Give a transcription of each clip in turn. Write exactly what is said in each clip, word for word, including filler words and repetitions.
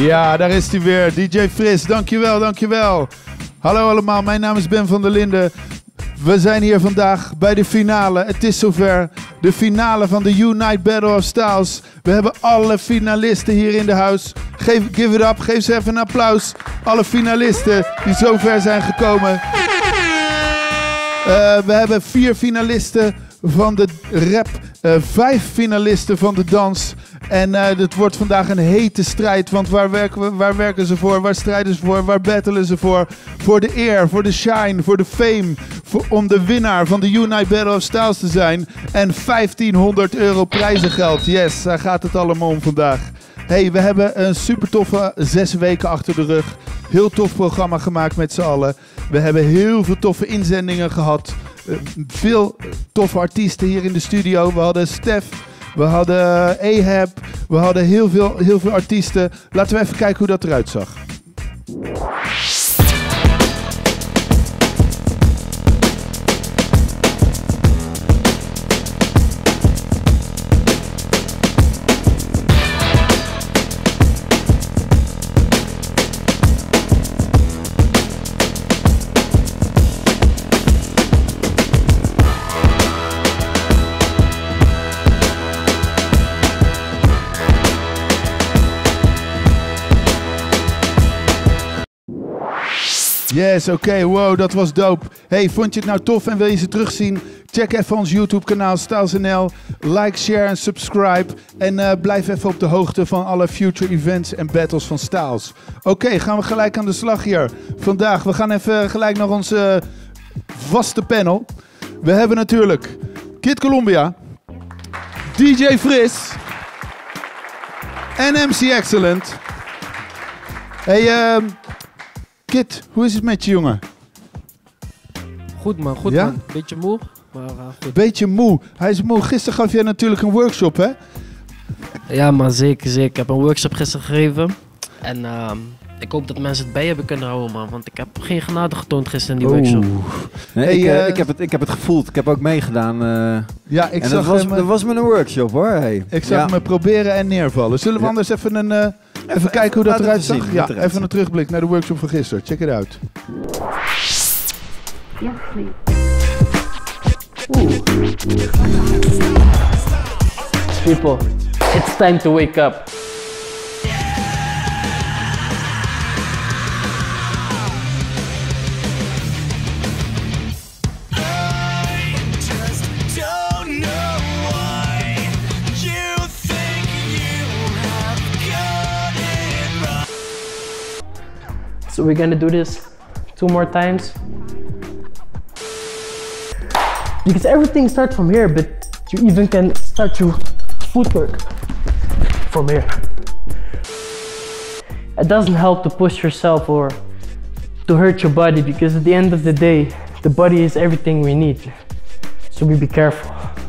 Ja, daar is hij weer. D J Fris, dankjewel, dankjewel. Hallo allemaal, mijn naam is Ben van der Linden. We zijn hier vandaag bij de finale. Het is zover. De finale van de Unite Battle of Styles. We hebben alle finalisten hier in de house. Geef, give it up, geef ze even een applaus. Alle finalisten die zover zijn gekomen. Uh, we hebben vier finalisten van de rap. Uh, vijf finalisten van de dans. En uh, het wordt vandaag een hete strijd. Want waar werken, we, waar werken ze voor? Waar strijden ze voor? Waar battelen ze voor? Voor de eer, voor de shine, voor de fame. Voor, om de winnaar van de Unite Battle of Styles te zijn. En vijftienhonderd euro prijzengeld. Yes, daar gaat het allemaal om vandaag. Hey, we hebben een super toffe zes weken achter de rug. Heel tof programma gemaakt met z'n allen. We hebben heel veel toffe inzendingen gehad. Uh, veel toffe artiesten hier in de studio. We hadden Stef, we hadden Ahab, we hadden heel veel, heel veel artiesten. Laten we even kijken hoe dat eruit zag. Yes, oké, okay, wow, dat was dope. Hey, vond je het nou tof en wil je ze terugzien? Check even ons YouTube kanaal Styles N L. Like, share en subscribe. En uh, blijf even op de hoogte van alle future events en battles van Styles. Oké, okay, gaan we gelijk aan de slag hier. Vandaag, we gaan even gelijk naar onze vaste panel. We hebben natuurlijk Kid Columbia, D J Fris en M C Excellent. Hey, uh, Kid, hoe is het met je, jongen? Goed man, goed ja? man. Beetje moe, maar uh, goed. Beetje moe. Hij is moe. Gisteren gaf jij natuurlijk een workshop, hè? Ja man, zeker, zeker. Ik heb een workshop gisteren gegeven. En uh, ik hoop dat mensen het bij hebben kunnen houden, man. Want ik heb geen genade getoond gisteren in die Oeh. workshop. Nee, hey, ik, uh, uh, ik, heb het, ik heb het gevoeld. Ik heb ook meegedaan. Uh, ja, ik en zag dat was, hem, dat was met een workshop, hoor. Hey. Ik zag ja. me proberen en neervallen. Zullen we ja. anders even een... Uh, Even, even kijken hoe dat eruit zag. Ja, even zien. Een terugblik naar de workshop van gisteren. Check it out. Yes, please. People, it's time to wake up. So we're gonna do this two more times. Because everything starts from here, but you even can start your footwork from here. It doesn't help to push yourself or to hurt your body, because at the end of the day, the body is everything we need. So we be careful.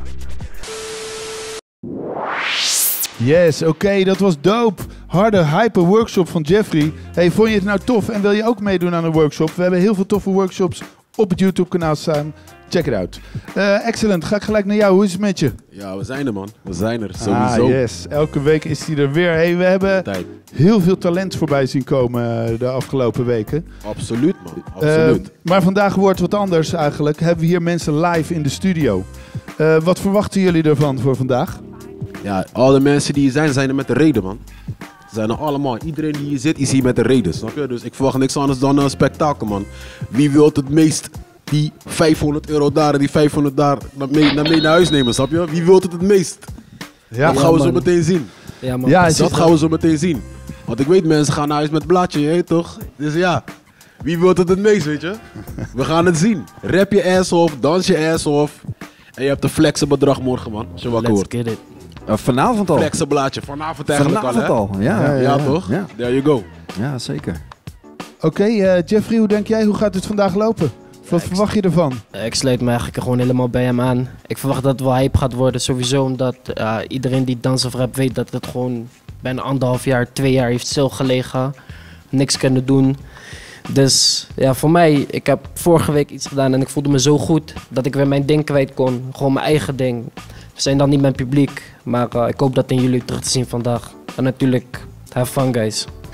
Yes, oké, okay, dat was dope. Harde, hyper workshop van Jeffrey. Hey, vond je het nou tof en wil je ook meedoen aan een workshop? We hebben heel veel toffe workshops op het YouTube kanaal staan. Check it out. Uh, excellent, ga ik gelijk naar jou. Hoe is het met je? Ja, we zijn er, man. We zijn er, sowieso. Ah, yes. Elke week is hij er weer. Hey, we hebben Tijd. heel veel talent voorbij zien komen de afgelopen weken. Absoluut, man. Absoluut. Uh, maar vandaag wordt wat anders eigenlijk. Hebben we hier mensen live in de studio. Uh, wat verwachten jullie ervan voor vandaag? Ja, alle mensen die hier zijn, zijn er met de reden, man. Ze zijn er allemaal. Iedereen die hier zit, is hier met de reden, snap je? Dus ik verwacht niks anders dan een spektakel, man. Wie wil het meest die vijfhonderd euro daar en die vijfhonderd daar naar mee, naar mee naar huis nemen, snap je? Wie wil het het meest? Ja, dat gaan we man. zo meteen zien. Ja, man. Ja, dat gaan we zo meteen zien. Want ik weet, mensen gaan naar huis met het blaadje, je weet toch? Dus ja, wie wil het het meest, weet je? We gaan het zien. Rap je ass off, dans je ass off. En je hebt een flexe bedrag morgen, man. Als je wakker Let's wordt. get it. Uh, vanavond al. Flexe blaadje, vanavond eigenlijk vanavond al, al, ja. Ja, Ja, ja, ja, toch? ja. There you go. Ja, zeker. Oké, okay, uh, Jeffrey, hoe denk jij? Hoe gaat het vandaag lopen? Wat ja, verwacht je ervan? Ik sluit me eigenlijk gewoon helemaal bij hem aan. Ik verwacht dat het wel hype gaat worden, sowieso omdat uh, iedereen die dans of rap weet dat het gewoon bijna anderhalf jaar, twee jaar heeft stilgelegen. Niks kunnen doen. Dus ja, voor mij, ik heb vorige week iets gedaan en ik voelde me zo goed dat ik weer mijn ding kwijt kon. Gewoon mijn eigen ding. We zijn dan niet mijn publiek, maar uh, ik hoop dat in jullie terug te zien vandaag. En natuurlijk, have fun guys.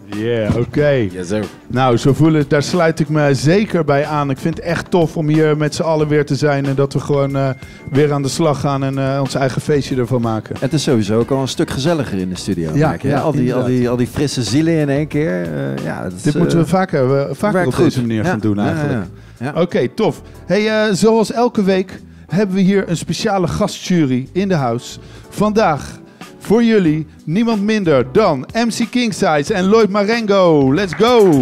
Yeah, oké. Okay. Yes, sir. Nou, zo voelen, daar sluit ik me zeker bij aan. Ik vind het echt tof om hier met z'n allen weer te zijn en dat we gewoon uh, weer aan de slag gaan en uh, ons eigen feestje ervan maken. Het is sowieso ook al een stuk gezelliger in de studio. Ja, merk je, ja, al, die, al, die, al die frisse zielen in één keer. Uh, ja, dat is, Dit uh, moeten we vaker, uh, vaker op goed. deze manier ja, gaan doen eigenlijk. Ja, ja, ja. Oké, okay, tof. Hey, uh, zoals elke week hebben we hier een speciale gastjury in de house. Vandaag voor jullie niemand minder dan M C Kingsize en Lloyd Marengo. Let's go!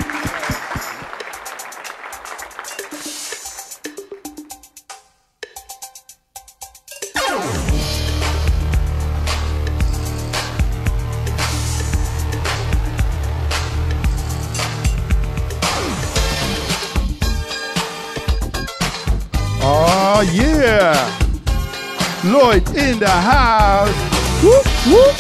Oh yeah! Lloyd in the house! Woep, woep.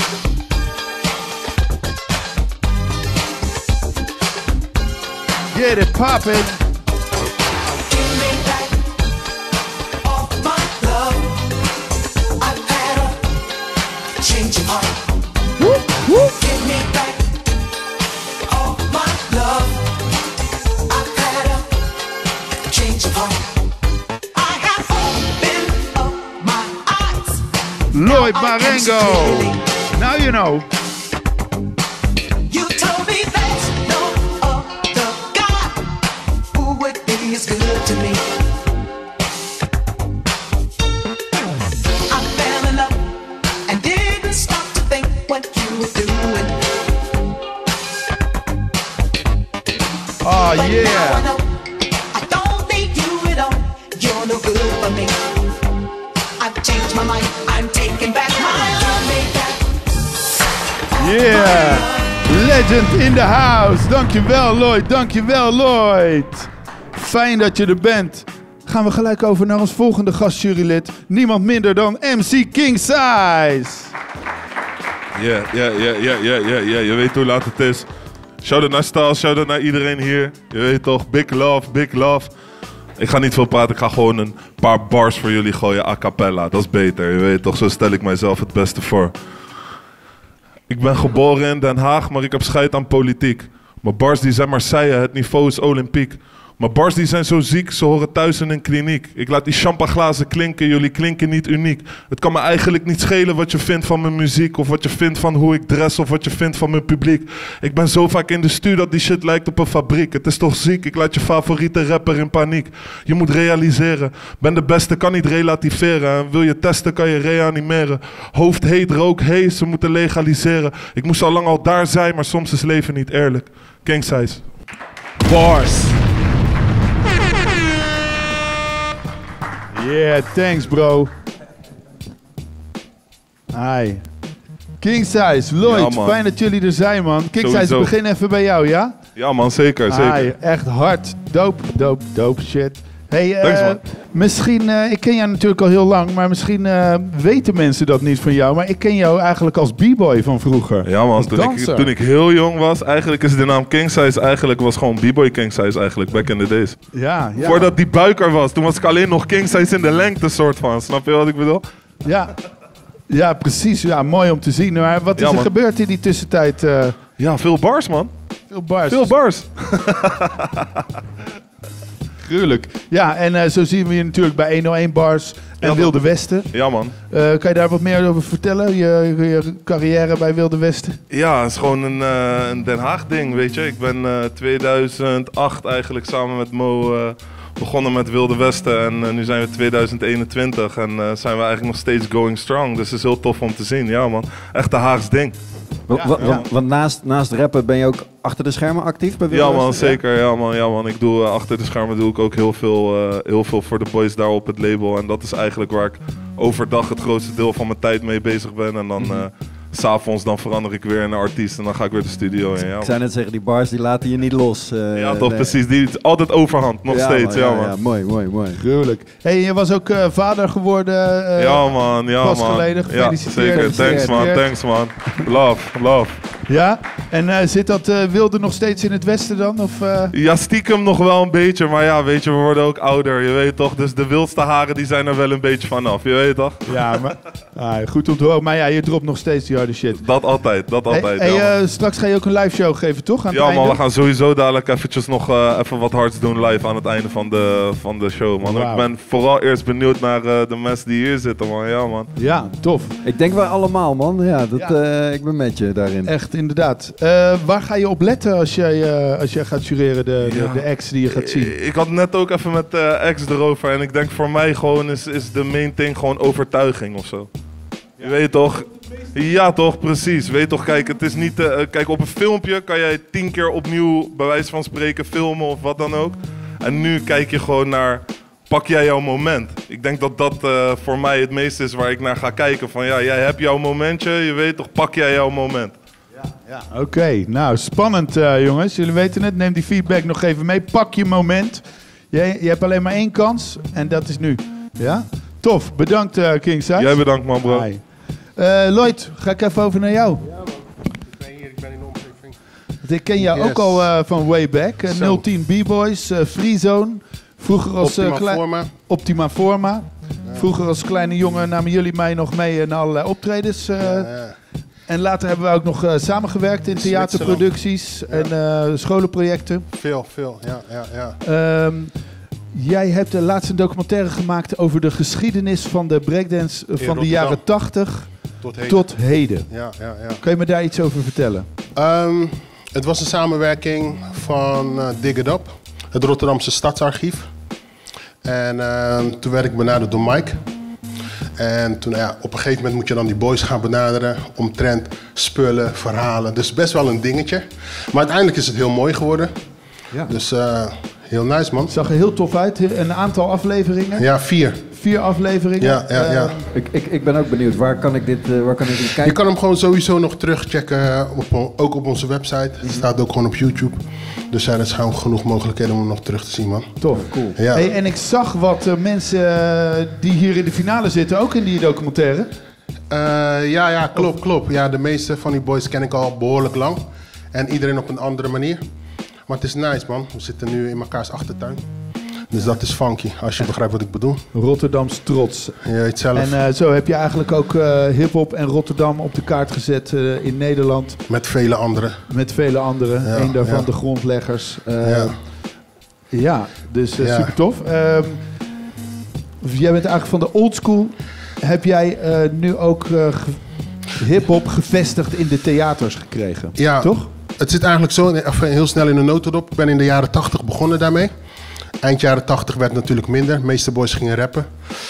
Get it poppin'. Give me back all my love. I've had a change of heart. Woep, woep. Give me back all my love. I've had a change of heart. I have opened up my eyes. Lloyd Marengo. Now you know. You told me there's no other God who would be as good to me. I fell in love and didn't stop to think what you were doing. Oh But now I yeah. know I don't need you at all. You're no good for me. I've changed my mind. I'm taking back my love. Make that Yeah. Legend in the house. Dankjewel Lloyd. Dankjewel Lloyd. Fijn dat je er bent. Gaan we gelijk over naar ons volgende gastjurylid. Niemand minder dan M C Kingsize. Ja, ja, ja, ja, ja, ja, ja, je weet hoe laat het is. Shout-out naar Stas, shout-out naar iedereen hier. Je weet toch, big love, big love. Ik ga niet veel praten, ik ga gewoon een paar bars voor jullie gooien a cappella. Dat is beter, je weet toch, zo stel ik mijzelf het beste voor. Ik ben geboren in Den Haag, maar ik heb scheid aan politiek. Mijn bars die zijn Marseille, het niveau is olympiek. Mijn bars die zijn zo ziek, ze horen thuis in een kliniek. Ik laat die champagneglazen klinken, jullie klinken niet uniek. Het kan me eigenlijk niet schelen wat je vindt van mijn muziek, of wat je vindt van hoe ik dress, of wat je vindt van mijn publiek. Ik ben zo vaak in de stuur dat die shit lijkt op een fabriek. Het is toch ziek, ik laat je favoriete rapper in paniek. Je moet realiseren, ben de beste, kan niet relativeren. En wil je testen, kan je reanimeren. Hoofd heet, rook heet, ze moeten legaliseren. Ik moest al lang al daar zijn, maar soms is leven niet eerlijk. Kingsize. Bars. Yeah, thanks bro. Hi. Kingsize, Lloyd, Ja, man. fijn dat jullie er zijn man. Kingsize, Sowieso. we beginnen even bij jou, ja? Ja man, zeker, zeker. Hi, echt hard. Dope, dope, dope shit. Hey, eh, Thanks, man. misschien, uh, ik ken jou natuurlijk al heel lang, maar misschien uh, weten mensen dat niet van jou. Maar ik ken jou eigenlijk als b-boy van vroeger. Ja man, Als toen ik, danser. toen ik heel jong was, eigenlijk is de naam Kingsize eigenlijk was gewoon B-boy Kingsize eigenlijk, back in the days. Ja, ja. Voordat die buik er was, toen was ik alleen nog Kingsize in de lengte soort van, snap je wat ik bedoel? Ja. Ja, precies. Ja, mooi om te zien. Maar wat is Ja, er man. gebeurd in die tussentijd? Uh, Ja, veel bars man, veel bars. veel bars. Gruwelijk. Ja, en uh, zo zien we je natuurlijk bij honderdéén Bars en Ja, Wilde Westen. Ja man. Uh, kan je daar wat meer over vertellen? Je, je carrière bij Wilde Westen? Ja, het is gewoon een, uh, een Den Haag ding, weet je. Ik ben uh, tweeduizend acht eigenlijk samen met Mo uh, begonnen met Wilde Westen. En uh, nu zijn we tweeduizend eenentwintig en uh, zijn we eigenlijk nog steeds going strong. Dus het is heel tof om te zien, ja man. Echt een Haags ding. Wa- wa- wa- Want naast, naast rappen ben je ook achter de schermen actief bij Wilde Ja man, Westen? zeker. Ja man, ja man. Ik doe uh, achter de schermen doe ik ook heel veel, uh, heel veel voor de boys daar op het label. En dat is eigenlijk waar ik overdag het grootste deel van mijn tijd mee bezig ben. En dan uh, s'avonds dan verander ik weer in een artiest en dan ga ik weer de studio in. Ja, Ik man. zou net zeggen, die bars die laten je niet los. eh, Ja, toch nee. precies. Die is altijd overhand, nog Ja, steeds. man, Ja, man. ja, mooi, mooi, mooi. Gruwelijk. Hey, je was ook uh, vader geworden. Uh, Ja man, ja pas man. geleden. Ja, Gefeliciteerd. zeker. Thanks man, Gefeliciteerd. thanks man. Love, love. Ja? En uh, zit dat uh, Wilde nog steeds in het Westen dan? Of, uh... Ja, stiekem nog wel een beetje, maar ja, weet je, we worden ook ouder, je weet toch. Dus de wildste haren die zijn er wel een beetje vanaf, je weet toch. Ja, maar ah, goed om te horen. Maar ja, je dropt nog steeds die harde shit. Dat altijd, dat Hey, altijd. hey, ja, man. eh, straks ga je ook een live show geven, toch? Aan het Ja man, einde? we gaan sowieso dadelijk eventjes nog uh, even wat hards doen live aan het einde van de, van de show, man. Wauw. Ik ben vooral eerst benieuwd naar uh, de mensen die hier zitten, man. Ja, man. Ja, tof. Ik denk wij allemaal, man. Ja, dat, Ja. eh, ik ben met je daarin. Echt, inderdaad. Uh, waar ga je op letten als jij, uh, als jij gaat jureren, de, de, Ja. de acts die je gaat zien? Ik, ik had net ook even met uh, ex erover en ik denk voor mij gewoon is, is de main thing gewoon overtuiging of zo. Je weet toch? Ja toch, precies. Weet toch, kijk, het is niet... Uh, kijk, op een filmpje kan jij tien keer opnieuw, bij wijze van spreken, filmen of wat dan ook. En nu kijk je gewoon naar, pak jij jouw moment? Ik denk dat dat uh, voor mij het meeste is waar ik naar ga kijken. Van ja, jij hebt jouw momentje, je weet toch, pak jij jouw moment? Ja, oké. Okay. Nou, spannend uh, jongens. Jullie weten het. Neem die feedback nog even mee. Pak je moment. Je, je hebt alleen maar één kans en dat is nu. Ja? Tof. Bedankt uh, Kingside. Jij bedankt man, bro. Hi. Uh, Lloyd, ga ik even over naar jou. Ja man, ik ben hier, ik ben in de omgeving. Want ik ken jou Yes. ook al uh, van way back. Uh, Zo. nul tien B-Boys, uh, Freezone. Vroeger als uh, Optima klei- Forma. Optima Forma. Vroeger als kleine jongen namen jullie mij nog mee naar allerlei optredens. Uh, Ja, ja. En later hebben we ook nog uh, samengewerkt in theaterproducties en uh, scholenprojecten. Veel, veel, ja, ja, ja. Um, jij hebt uh, laatst een documentaire gemaakt over de geschiedenis van de breakdance uh, van de Rotterdam. jaren tachtig Tot heden. tot heden. Ja, ja, ja. Kan je me daar iets over vertellen? Ehm, het was een samenwerking van uh, Dig It Up, het Rotterdamse Stadsarchief. En ehm, toen werd ik benaderd door Mike. En toen, ja, op een gegeven moment moet je dan die boys gaan benaderen omtrent spullen, verhalen. Dus best wel een dingetje. Maar uiteindelijk is het heel mooi geworden. Ja. Dus uh, heel nice, man. Het zag er heel tof uit. Een aantal afleveringen. Ja, vier. Vier afleveringen. Ja, ja, ja. Um, Ik, ik, ik ben ook benieuwd, waar kan ik dit, uh, waar kan ik dit kijken? Je kan hem gewoon sowieso nog terugchecken, op, ook op onze website. Het staat ook gewoon op YouTube. Dus ja, er is gewoon genoeg mogelijkheden om hem nog terug te zien, man. tof, cool. Ja. Hey, en ik zag wat uh, mensen uh, die hier in de finale zitten, ook in die documentaire. Uh, ja, ja, klopt, klopt. Ja, de meeste van die boys ken ik al behoorlijk lang. En iedereen op een andere manier. Maar het is nice, man. We zitten nu in mekaars achtertuin. Dus dat is funky, als je begrijpt wat ik bedoel. Rotterdams trots. Je weet zelf, En uh, zo heb je eigenlijk ook uh, hip-hop en Rotterdam op de kaart gezet uh, in Nederland. met vele anderen. Met vele anderen. Ja, Eén daarvan ja. de grondleggers. Uh, ja. Ja. dus uh, Ja. super tof. Um, jij bent eigenlijk van de old school. Heb jij uh, nu ook uh, ge- hip-hop gevestigd in de theaters gekregen? Ja, Toch? Het zit eigenlijk zo, even heel snel in de notendop. Ik ben in de jaren tachtig begonnen daarmee. Eind jaren tachtig werd het natuurlijk minder. De meeste boys gingen rappen.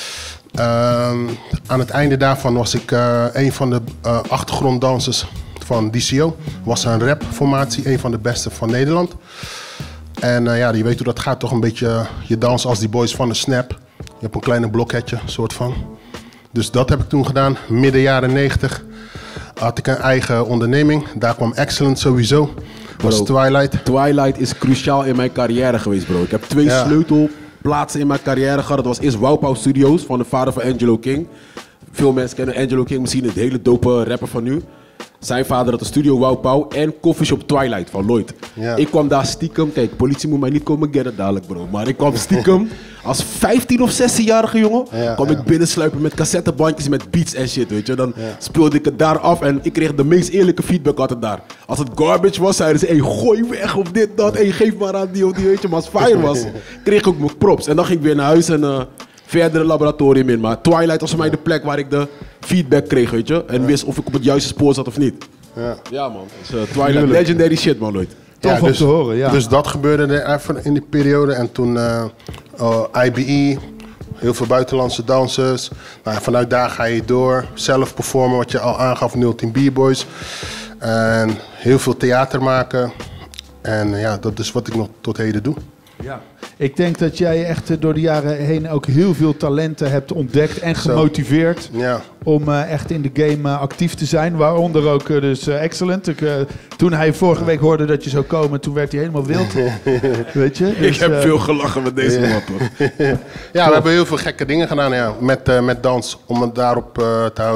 Um, aan het einde daarvan was ik uh, een van de uh, achtergronddansers van D C O. Was een rapformatie, een van de beste van Nederland. En uh, ja, je weet hoe dat gaat, toch een beetje uh, je dans als die boys van de Snap. Je hebt een kleine blokhetje, soort van. Dus dat heb ik toen gedaan. Midden jaren negentig had ik een eigen onderneming. Daar kwam Excellent sowieso. Was Bro. Twilight. Twilight is cruciaal in mijn carrière geweest, bro. Ik heb twee Ja. sleutelplaatsen in mijn carrière gehad. Dat was eerst Wauwpauw Studios, van de vader van Angelo King. Veel mensen kennen Angelo King, misschien een hele dope rapper van nu. Zijn vader had een studio Wauwpauw en Coffeeshop Twilight van Lloyd. Ja. Ik kwam daar stiekem, kijk, politie moet mij niet komen getten dadelijk, bro. Maar ik kwam stiekem als vijftien of zestienjarige jongen, Ja, kwam ja. ik binnensluipen met cassettebandjes met beats en shit, weet je. Dan Ja. speelde ik het daar af en ik kreeg de meest eerlijke feedback altijd daar. Als het garbage was, zeiden ze, hey, gooi weg of dit, dat, hey, geef maar aan die of die, weet je. Maar als fire was, kreeg ik ook mijn props. En dan ging ik weer naar huis en uh, verder het laboratorium in. Maar Twilight was voor mij de plek waar ik de feedback kreeg, weet je. En wist of ik op het juiste spoor zat of niet. Ja. Ja, man. Dus, uh, Twilight, legendary shit, man, Lloyd. Tof om te horen, ja. Dus dat gebeurde er even in die periode. En toen uh, uh, I B E, heel veel buitenlandse dansers. Nou, vanuit daar ga je door. Zelf performen, wat je al aangaf, nul tien B-Boys. En heel veel theater maken. En uh, ja, dat is wat ik nog tot heden doe. Ja. Ik denk dat jij echt uh, door de jaren heen ook heel veel talenten hebt ontdekt en Zo. gemotiveerd Ja, om uh, echt in de game uh, actief te zijn. Waaronder ook uh, dus uh, Excellent. Ik, uh, toen hij vorige week hoorde dat je zou komen, toen werd hij helemaal wild. Weet je? Ik Dus, heb uh, veel gelachen met deze man, toch? ja we hebben heel veel gekke dingen gedaan ja, met, uh, met dans. Om het daarop uh, te houden.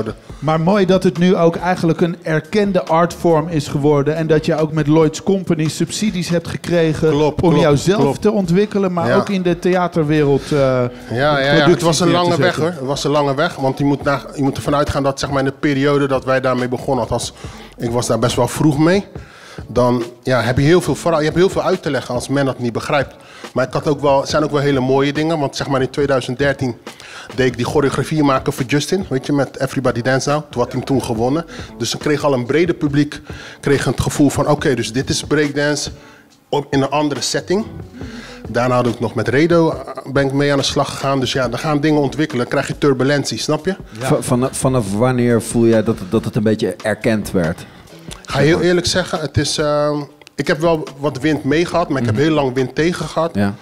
Maar mooi dat het nu ook eigenlijk een erkende artvorm is geworden. En dat je ook met Lloyd's Company subsidies hebt gekregen Klopt, om klopt, jouzelf klopt. te ontwikkelen. Maar Ja. ook in de theaterwereld. Uh, Ja, ja, ja. Het was een neer te lange weg zetten. hoor. Het was een lange weg. Want je moet, na, je moet ervan uitgaan dat zeg maar, in de periode dat wij daarmee begonnen, althans, ik was daar best wel vroeg mee. Dan ja, heb je heel veel verhaal, je hebt heel veel uit te leggen als men dat niet begrijpt. Maar ik had ook wel, het zijn ook wel hele mooie dingen. Want zeg maar in twintig dertien deed ik die choreografie maken voor Justin. Weet je, met Everybody Dance Now. Toen had hij hem toen gewonnen. Dus dan kreeg al een breder publiek kreeg het gevoel van... Oké, okay, dus dit is breakdance op, in een andere setting. Daarna had ik nog met Redo ben ik mee aan de slag gegaan. Dus ja, dan gaan dingen ontwikkelen. Dan krijg je turbulentie, snap je? Va- Vanaf, vanaf wanneer voel jij dat, het- dat het een beetje erkend werd? Ik ga heel eerlijk zeggen, het is... Uh, ik heb wel wat wind mee gehad, maar ik heb heel lang wind tegen gehad. Ja.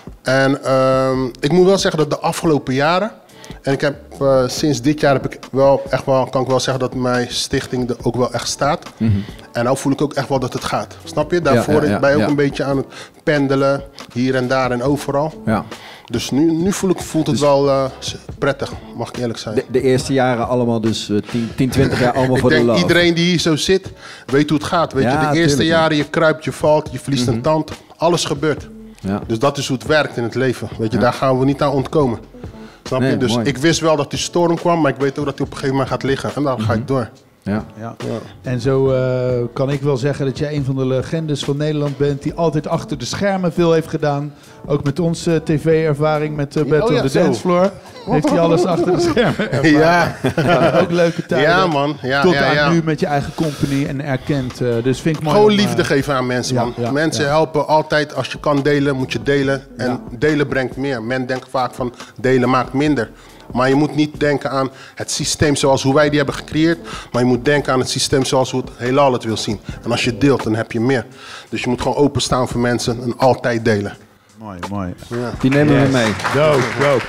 En uh, ik moet wel zeggen dat de afgelopen jaren... En ik heb uh, sinds dit jaar heb ik wel echt wel, kan ik wel zeggen dat mijn stichting er ook wel echt staat. Mm-hmm. En nou voel ik ook echt wel dat het gaat. Snap je? Daarvoor ja, ja, ben je ook ja. een beetje aan het pendelen, hier en daar en overal. Ja. Dus nu, nu voel ik, voelt het Dus- wel uh, prettig, mag ik eerlijk zijn. De, de eerste jaren allemaal dus uh, tien, twintig jaar allemaal Ik voor de denk love. iedereen die hier zo zit, weet hoe het gaat. Weet Ja, je, de eerste tuurlijk, jaren, je kruipt, je valt, je verliest een tand. Alles gebeurt. Ja. Dus dat is hoe het werkt in het leven. Weet je, daar gaan we niet aan ontkomen. Snap je? Nee, Dus mooi. ik wist wel dat die storm kwam, maar ik weet ook dat hij op een gegeven moment gaat liggen. En dan ga ik door. Ja. Ja. En zo uh, kan ik wel zeggen dat jij een van de legendes van Nederland bent... die altijd achter de schermen veel heeft gedaan. Ook met onze tv-ervaring met uh, Battle Oh ja, on the zo. Dance Floor. Heeft hij alles achter de schermen ervaren. Ja. Ja, ook leuke tijden. Ja, man. Ja, Tot ja, aan ja. nu met je eigen company en erkend. Uh, dus vind ik mooi. Gewoon om, uh, liefde geven aan mensen, ja, man. ja, mensen ja. helpen altijd. Als je kan delen, moet je delen. En Ja. delen brengt meer. Men denkt vaak van delen maakt minder. Maar je moet niet denken aan het systeem zoals hoe wij die hebben gecreëerd. Maar je moet denken aan het systeem zoals hoe het heelal het wil zien. En als je deelt, dan heb je meer. Dus je moet gewoon openstaan voor mensen en altijd delen. Mooi, mooi. Die nemen Yes. we mee. Dope, dope.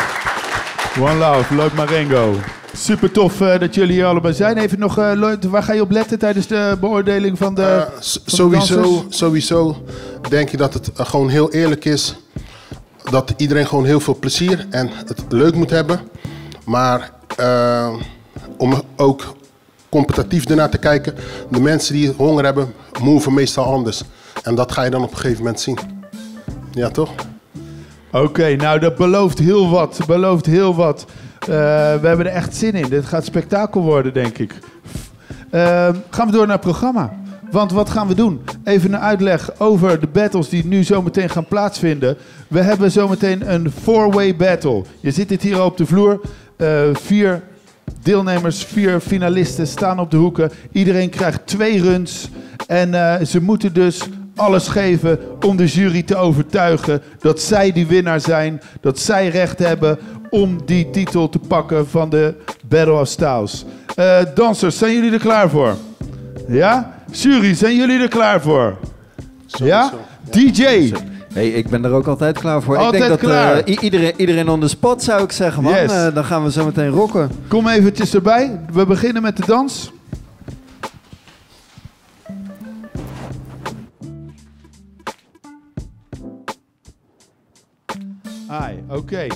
One Love, Lloyd Marengo. Super tof uh, dat jullie hier allebei zijn. Even nog, uh, Lloyd, waar ga je op letten tijdens de beoordeling van de, Uh, van s- de sowieso, dansers? sowieso denk je dat het uh, gewoon heel eerlijk is. Dat iedereen gewoon heel veel plezier en het leuk moet hebben. Maar uh, om ook competitief ernaar te kijken. De mensen die honger hebben, move meestal anders. En dat ga je dan op een gegeven moment zien. Ja, toch? Oké, okay, nou dat belooft heel wat. Belooft heel wat. Uh, we hebben er echt zin in. Dit gaat spektakel worden, denk ik. Uh, gaan we door naar het programma. Want wat gaan we doen? Even een uitleg over de battles die nu zometeen gaan plaatsvinden. We hebben zometeen een four-way battle. Je ziet het hier op de vloer. Uh, vier deelnemers, vier finalisten staan op de hoeken. Iedereen krijgt twee runs. En uh, ze moeten dus alles geven om de jury te overtuigen dat zij die winnaar zijn. Dat zij recht hebben om die titel te pakken van de Battle of Styles. Uh, dansers, zijn jullie er klaar voor? Ja? Jury, zijn jullie er klaar voor? Ja? D J! Hey, ik ben er ook altijd klaar voor. Altijd ik denk dat klaar. uh, i- iedereen, iedereen on the spot zou ik zeggen, man. Yes. Uh, dan gaan we zo meteen rocken. Kom eventjes erbij. We beginnen met de dans. Hi, oké. Okay.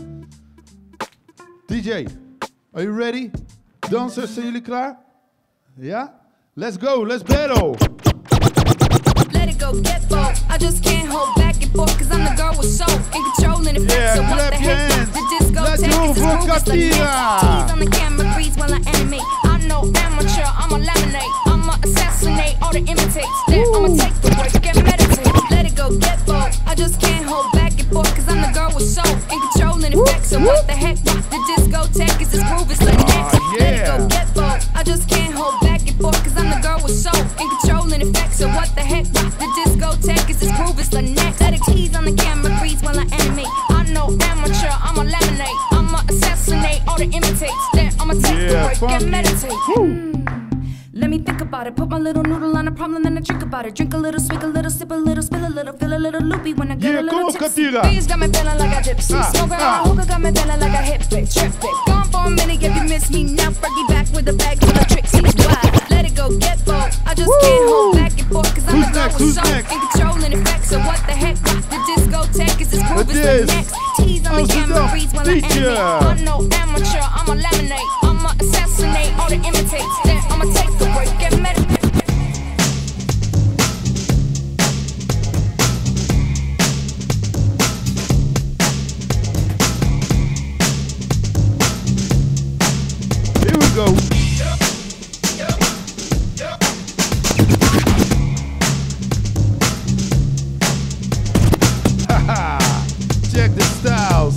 D J, are you ready? Dansers, zijn jullie klaar? Ja? Let's go, let's battle! Let it go, get bold. I just can't hold back and forth, cause I'm the girl with soul and control and effects. Yeah, So what clap the your heck? hands. The disco Let's tech go is for as ruthless like Katira. that. Tease on the camera, freeze while I animate. I know amateur, I'ma laminate. I'ma assassinate all the imitates. Then I'ma take the break and meditate. Let it go, get bold. I just can't hold back and forth, cause I'm the girl with soul and control and effects. So what the heck? The disco tech is as groove as like next. Let it go, get bold. I just can't hold back and forth, cause I'm the girl with soul and control and effects. So what the heck? The disco tech is as groove as like next. Let it tease on the camera, freeze while I animate. I know amateur, I'ma laminate. I'ma assassinate all the imitates. Then I'ma take Yeah, the break funky. and meditate. Hmm. Let me think about it. Put my little noodle on a problem, then I drink about it. Drink a little, swig a little, sip a little, spill a little, feel a little loopy when I get Yeah, a little come on, tipsy. Katira. Bees got me feeling like a gypsy. Ah, Smoking ah. on a hookah got me feeling like a hip it, trip it. Gone for a minute, if you miss me now, Fergie back with a bag full of tricks. He's wild. Let it go, get bold. I just can't hold back and forth, cause I'm Who's the girl next? with Who's soul next? and control and effects. So what the heck? The disco tech is as groove as the is next. Tease on the Amsterdam camera, freeze while I feature. animate. I know amateur, I'ma laminate. I'ma assassinate assassinate all the imitates. Then I'ma take a break and meditate. Here we go. Haha, check the styles.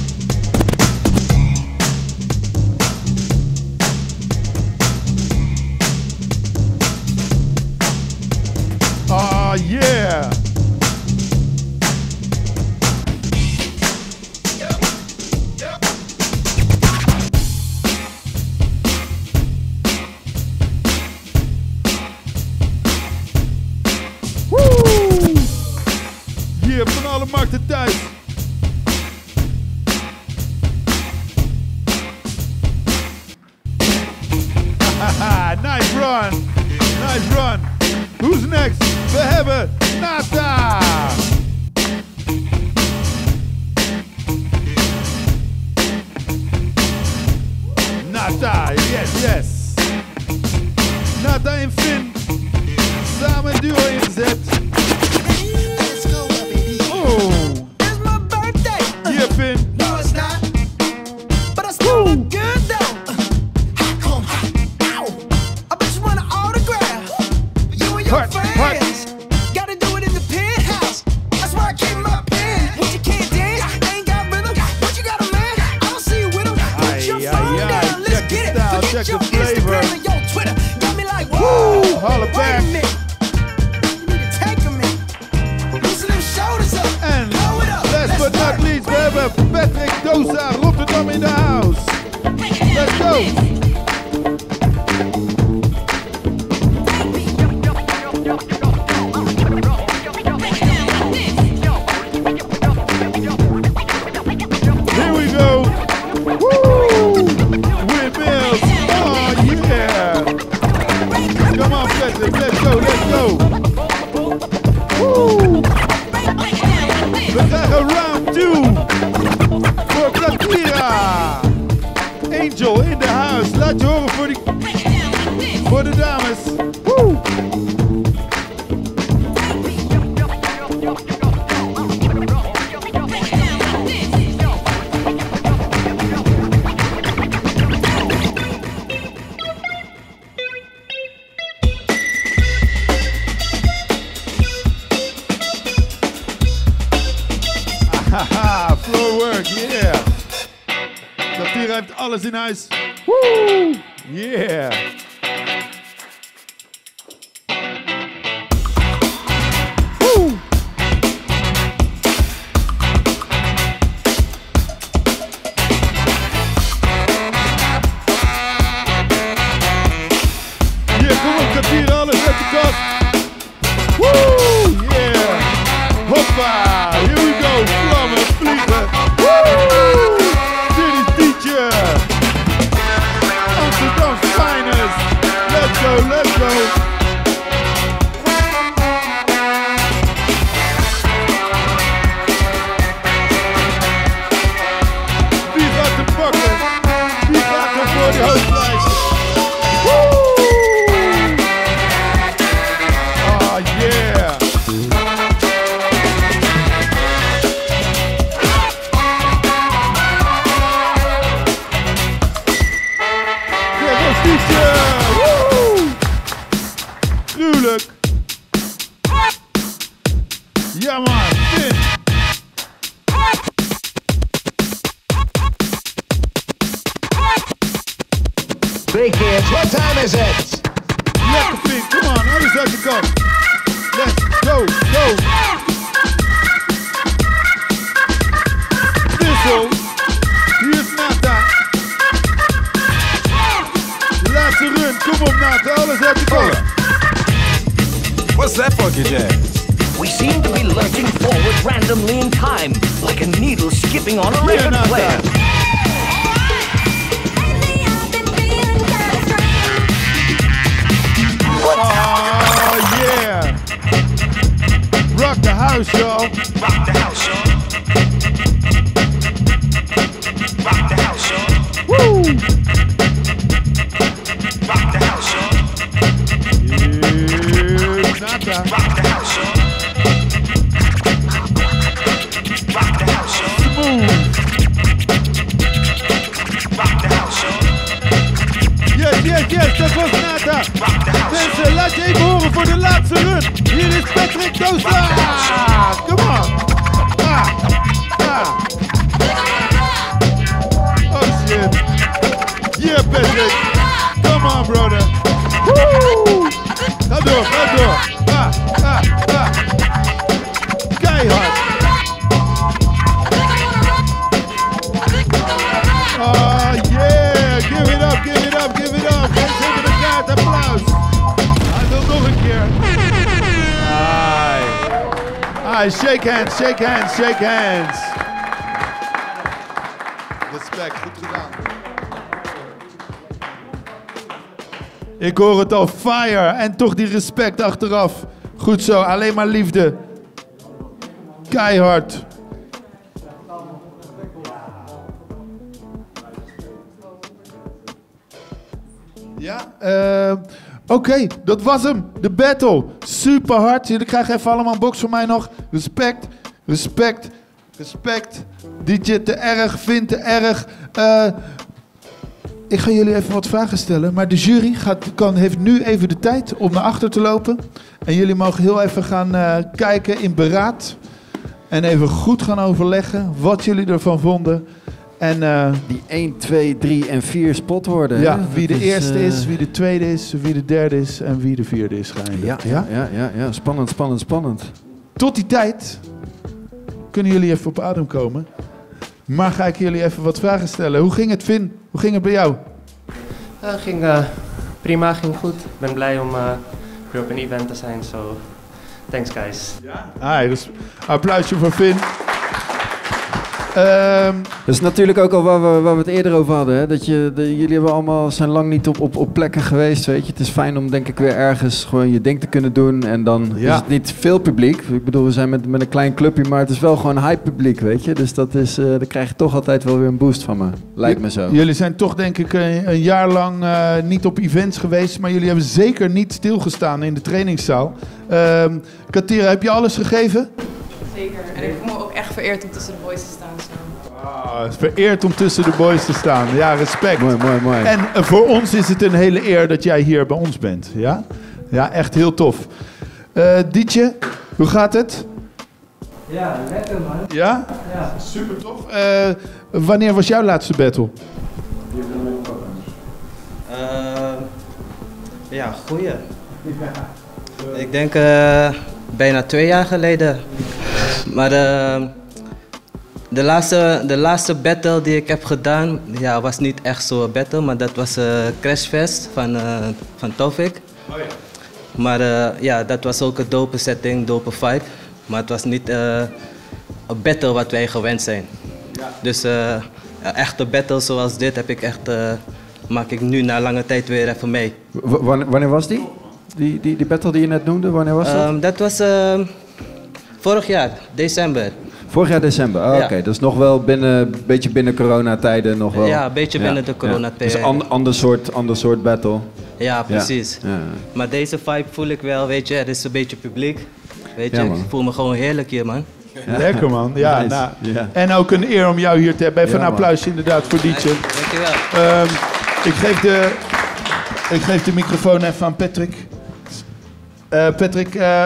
Oh yeah. Woo! Yeah, van alle markten thuis. Haha, nice run. Nice run. Who's next? We hebben Nata. Nata, yes, yes. Nata en Finn. Samen een duo ingezet. Oh. It's my birthday. Yeah, Finn. No, it's not. But I still look good though. How come? Ow. I bet you want an autograph. You and your Hurt, friends. Gotta do it in the penthouse. That's where I keep my pen. What you can't dance, ain't got rhythm. What you got a man? I don't see you with him. Put your Aye, phone aye, down. aye. Let's Check the get it. style, Forget check your the flavor. Instagram and your Twitter. Got me like, Woo, whoa. holla Wait back. a minute. You need to take a minute. Loosen them shoulders up. En Blow it up. last Let's but not work. least, we hebben Patrick Dosa, Rotterdam in the house. Let's go. Here we go. Woo! Windmills. Oh yeah. Come on, Patrick. Let's go. Let's go. Woo! We krijgen round two voor Katira. Angel in the house. Laat je horen voor, die, voor de dames. Woo! Haha, floor work, yeah. Katira heeft alles in huis. Woo! Yeah. Woo! Yeah, kom op Katira, alles uit de kast. Woo! Yeah. Hoppa, here we go, vlammen, vliegen. Woo! Dit is Tietje. Amsterdam's finest. Let's go, let's go. Wie gaat er pakken? Wie gaat er voor de hoofdprijs? Woo! Oh yeah. Woe! Gruwelijk. Ja man, Finn. Big kids, what time is it? Lekker Finn, come on, alles uit de kant. Let's go, go. Wissel. Hier is Nata. Laatste run, kom op Nata, alles uit de kant. What's that funky jazz? We seem to be lurching forward randomly in time, like a needle skipping on a Here, record Nata. player. Oh yeah. Rock the house, y'all. Rock the house, y'all. Rock the house, y'all. Woo! Hier is Patrick Tosa. Come on. Ah, ah. Oh shit. Yeah, Patrick. Come on, brother. Woo. Ga door, ga door. Ah, ah, ah. Keihard. Oh yeah, give it up, give it up, give it up. Geef even de kaart, applaus. Hij wil nog een keer. Ai. Ai, shake hands, shake hands, shake hands. Respect, goed gedaan. Ik hoor het al, fire. En toch die respect achteraf. Goed zo, alleen maar liefde. Keihard. Ja, uh, oké, okay, dat was hem. De battle. Super hard. Jullie krijgen even allemaal een box van mij nog. Respect, respect, respect. D J te erg, Vin te erg. Uh, ik ga jullie even wat vragen stellen. Maar de jury gaat, kan, heeft nu even de tijd om naar achter te lopen. En jullie mogen heel even gaan uh, kijken in beraad. En even goed gaan overleggen wat jullie ervan vonden. En, uh, die één, twee, drie en vier spot worden. Ja, hè? wie de is, eerste uh... is, wie de tweede is, wie de derde is en wie de vierde is. Ja, ja, ja, ja, ja, spannend, spannend, spannend. Tot die tijd kunnen jullie even op adem komen. Maar ga ik jullie even wat vragen stellen. Hoe ging het, Vin? Hoe ging het bij jou? Het uh, ging uh, prima, ging goed. Ik ben blij om uh, weer op een event te zijn. So, thanks guys. Ja. Ah, dus applausje voor Vin. Um, dat is natuurlijk ook al waar we, waar we het eerder over hadden. Hè? Dat je, de, jullie hebben allemaal, zijn lang niet op, op, op plekken geweest. Weet je? Het is fijn om denk ik weer ergens gewoon je ding te kunnen doen. En dan ja. is het niet veel publiek. Ik bedoel, we zijn met, met een klein clubje, maar het is wel gewoon high publiek. Weet je? Dus dat is, uh, daar krijg je toch altijd wel weer een boost van me. Lijkt me zo. Jullie zijn toch denk ik een, een jaar lang uh, niet op events geweest. Maar jullie hebben zeker niet stilgestaan in de trainingszaal. Uh, Katira, heb je alles gegeven? Zeker. En ik voel me ook echt vereerd om tussen de boys te staan. Ah, vereerd om tussen de boys te staan. Ja, respect. Mooi, mooi, mooi. En uh, voor ons is het een hele eer dat jij hier bij ons bent. Ja, ja echt heel tof. Uh, Dietje, hoe gaat het? Ja, lekker man. Ja? Ja. Super tof. Uh, wanneer was jouw laatste battle? Uh, ja, goeie. Ik denk uh, bijna twee jaar geleden. Maar uh, de, laatste, de laatste battle die ik heb gedaan, ja, was niet echt zo'n battle, maar dat was uh, Crashfest van, uh, van Tofik. Oh ja. Maar uh, ja, dat was ook een dope setting, dope vibe. Maar het was niet uh, een battle wat wij gewend zijn. Ja. Dus uh, een echte battle zoals dit heb ik echt, uh, maak ik nu na lange tijd weer even mee. W wanneer, wanneer was die? Die, die? Die battle die je net noemde, wanneer was dat? Um, dat was uh, vorig jaar, december. Vorig jaar december, oh, ja. Oké. Okay. Dat is nog wel binnen, een beetje binnen coronatijden nog wel. Ja, een beetje ja. binnen de coronatijden. Ja. Dus een an, ander, soort, ander soort battle. Ja, precies. Ja. Ja. Maar deze vibe voel ik wel, weet je, er is een beetje publiek. Weet je, ja, ik voel me gewoon heerlijk hier, man. Ja. Lekker, man. Ja, nice. nou, ja. En ook een eer om jou hier te hebben. Even ja, een applausje inderdaad voor Dietje. Dankjewel. Um, ik, geef de, ik geef de microfoon even aan Patrick. Uh, Patrick, uh,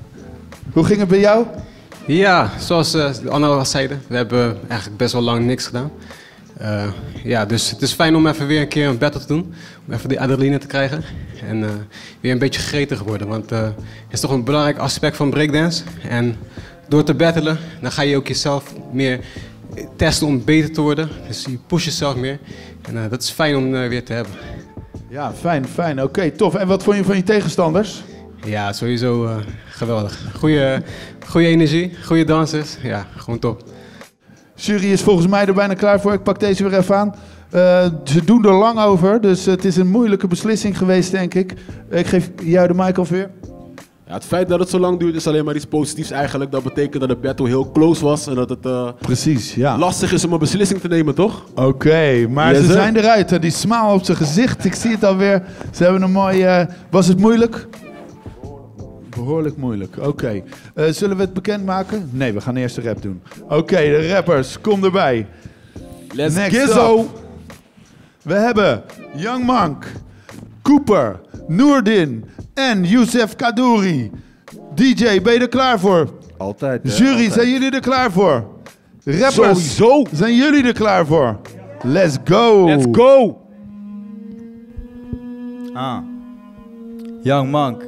hoe ging het bij jou? Ja, zoals uh, de anderen al zeiden, we hebben eigenlijk best wel lang niks gedaan. Uh, ja, dus het is fijn om even weer een keer een battle te doen. Om even die adrenaline te krijgen. En uh, weer een beetje gretig worden. Want uh, het is toch een belangrijk aspect van breakdance. En door te battelen, dan ga je ook jezelf meer testen om beter te worden. Dus je pusht jezelf meer. En uh, dat is fijn om uh, weer te hebben. Ja, fijn, fijn. Oké, okay, tof. En wat vond je van je tegenstanders? Ja, sowieso uh, geweldig. Goeie, goeie energie, goede dansers. Ja, gewoon top. Jury is volgens mij er bijna klaar voor. Ik pak deze weer even aan. Uh, ze doen er lang over, dus het is een moeilijke beslissing geweest, denk ik. Ik geef jou de mic alweer. Ja, het feit dat het zo lang duurt is alleen maar iets positiefs eigenlijk. Dat betekent dat de battle heel close was en dat het uh, Precies, ja. lastig is om een beslissing te nemen, toch? Oké, okay, maar yes, ze zijn eruit. Hè. Die smaal op zijn gezicht, ik zie het alweer. Ze hebben een mooi... Uh, was het moeilijk? Behoorlijk moeilijk, oké. Okay. Uh, zullen we het bekendmaken? Nee, we gaan eerst de rap doen. Oké, okay, de rappers, kom erbij. Let's Next Gizzo. Up. We hebben Young Monk, Cooper, Noordin en Youssef Kadouri. D J, ben je er klaar voor? Altijd. Hè, Jury, altijd. zijn jullie er klaar voor? Rappers, Sowieso. zijn jullie er klaar voor? Let's go. Let's go. Ah. Young Monk.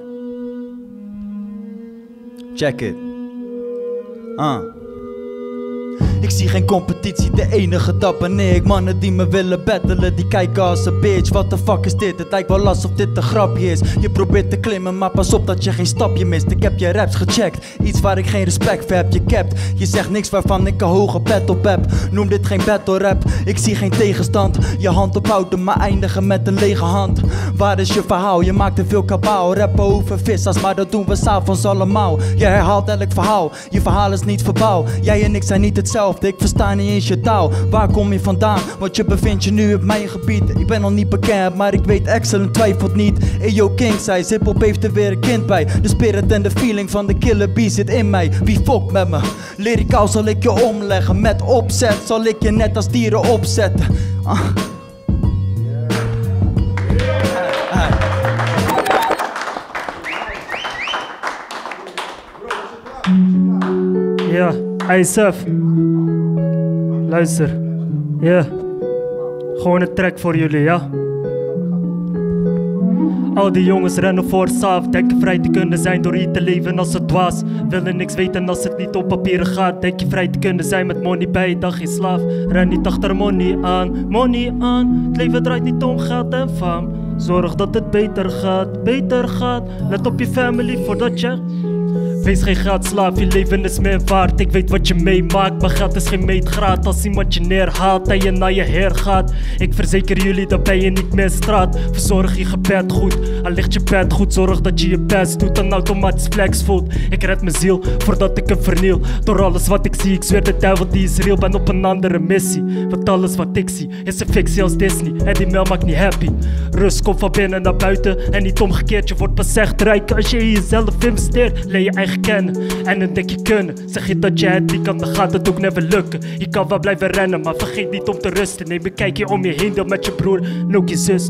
Check it. Ah. Ik zie geen competitie, de enige dat ben ik. Mannen die me willen battelen, die kijken als een bitch. What the fuck is dit? Het lijkt wel alsof dit een grapje is. Je probeert te klimmen, maar pas op dat je geen stapje mist. Ik heb je raps gecheckt, iets waar ik geen respect voor heb. Je capt, je zegt niks waarvan ik een hoge pet op heb. Noem dit geen battle rap, ik zie geen tegenstand. Je hand ophouden, maar eindigen met een lege hand. Waar is je verhaal? Je maakt te veel kabaal. Rappen over vissers, maar dat doen we s'avonds allemaal. Je herhaalt elk verhaal, je verhaal is niet verbaal. Jij en ik zijn niet hetzelfde. Ik versta niet eens je taal. Waar kom je vandaan? Want je bevindt je nu op mijn gebied. Ik ben nog niet bekend, maar ik weet excellent, twijfelt niet. Eyo King zei, Zip-hop heeft er weer een kind bij. De spirit en de feeling van de killer bee zit in mij. Wie fokt met me? Lyricaal zal ik je omleggen. Met opzet zal ik je net als dieren opzetten. Ah. Ja, hey Sef. Luister. Ja. Gewoon een track voor jullie, ja. Al die jongens rennen voor saaf, denken vrij te kunnen zijn door hier te leven als het dwaas. Willen niks weten als het niet op papieren gaat. Denk je vrij te kunnen zijn met money bij je dag geen slaaf. Ren niet achter money aan, money aan. Het leven draait niet om geld en faam. Zorg dat het beter gaat, beter gaat. Let op je family voordat je... Wees geen geldslaaf, je leven is meer waard. Ik weet wat je meemaakt, maar geld is geen meetgraad. Als iemand je neerhaalt en je naar je heer gaat. Ik verzeker jullie, dan ben je niet meer straat. Verzorg je gebed goed, al ligt je bed goed. Zorg dat je je best doet en automatisch flex voelt. Ik red mijn ziel, voordat ik hem verniel. Door alles wat ik zie, ik zweer de duivel die is real. Ben op een andere missie, want alles wat ik zie is een fictie als Disney. En die mail maakt niet happy. Rust komt van binnen naar buiten en niet omgekeerd. Je wordt pas echt rijk als je in jezelf investeert. Leer je eigen kennen en dan denk je kunnen. Zeg je dat je het niet kan, dan gaat het ook never lukken. Je kan wel blijven rennen, maar vergeet niet om te rusten. Neem een kijkje om je heen, deel met je broer en ook je zus.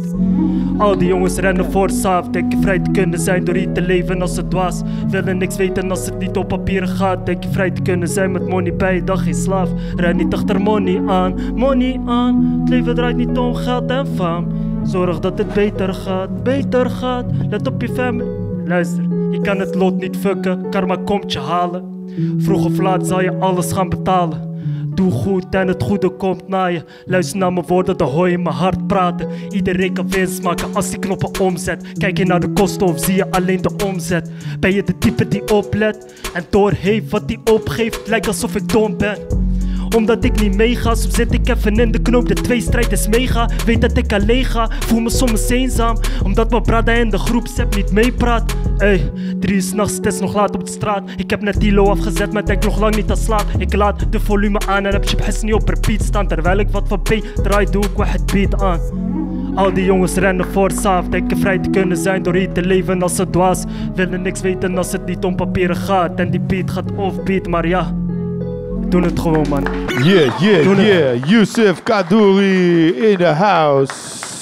Al die jongens rennen voor saaf, denk je vrij te kunnen zijn door hier te leven als het dwaas. Willen niks weten als het niet op papieren gaat. Denk je vrij te kunnen zijn met money bij je dag geen slaaf. Ren niet achter money aan, money aan. Het leven draait niet om geld en faam. Zorg dat het beter gaat, beter gaat. Let op je family. Luister, je kan het lot niet fucken, karma komt je halen. Vroeg of laat zal je alles gaan betalen. Doe goed en het goede komt na je. Luister naar mijn woorden, dan hoor je mijn hart praten. Iedereen kan winst maken als die knoppen omzet. Kijk je naar de kosten of zie je alleen de omzet? Ben je de type die oplet en doorheeft wat die opgeeft? Lijkt alsof ik dom ben, omdat ik niet meega. Soms zit ik even in de knoop, de tweestrijd is mega. Weet dat ik alleen ga, voel me soms eenzaam, omdat mijn brada in de groepsapp niet meepraat. Ey, drie uur s'nachts, het is nog laat op de straat. Ik heb net die low afgezet, maar denk nog lang niet aan slaap. Ik laat de volume aan en heb je best niet op repeat staan. Terwijl ik wat van B draai, doe ik wel het beat aan. Al die jongens rennen voor saaf, denken vrij te kunnen zijn door hier te leven als het dwaas. Willen niks weten als het niet om papieren gaat. En die beat gaat offbeat, maar ja, doen het gewoon, man. Yeah, yeah, Doen yeah. Het. Yusuf Kaduri in the house.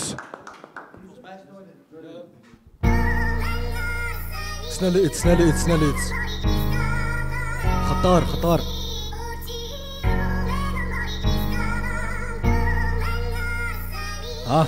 Snelle iets, snelle iets, snelle iets. Qatar, Qatar. Ah.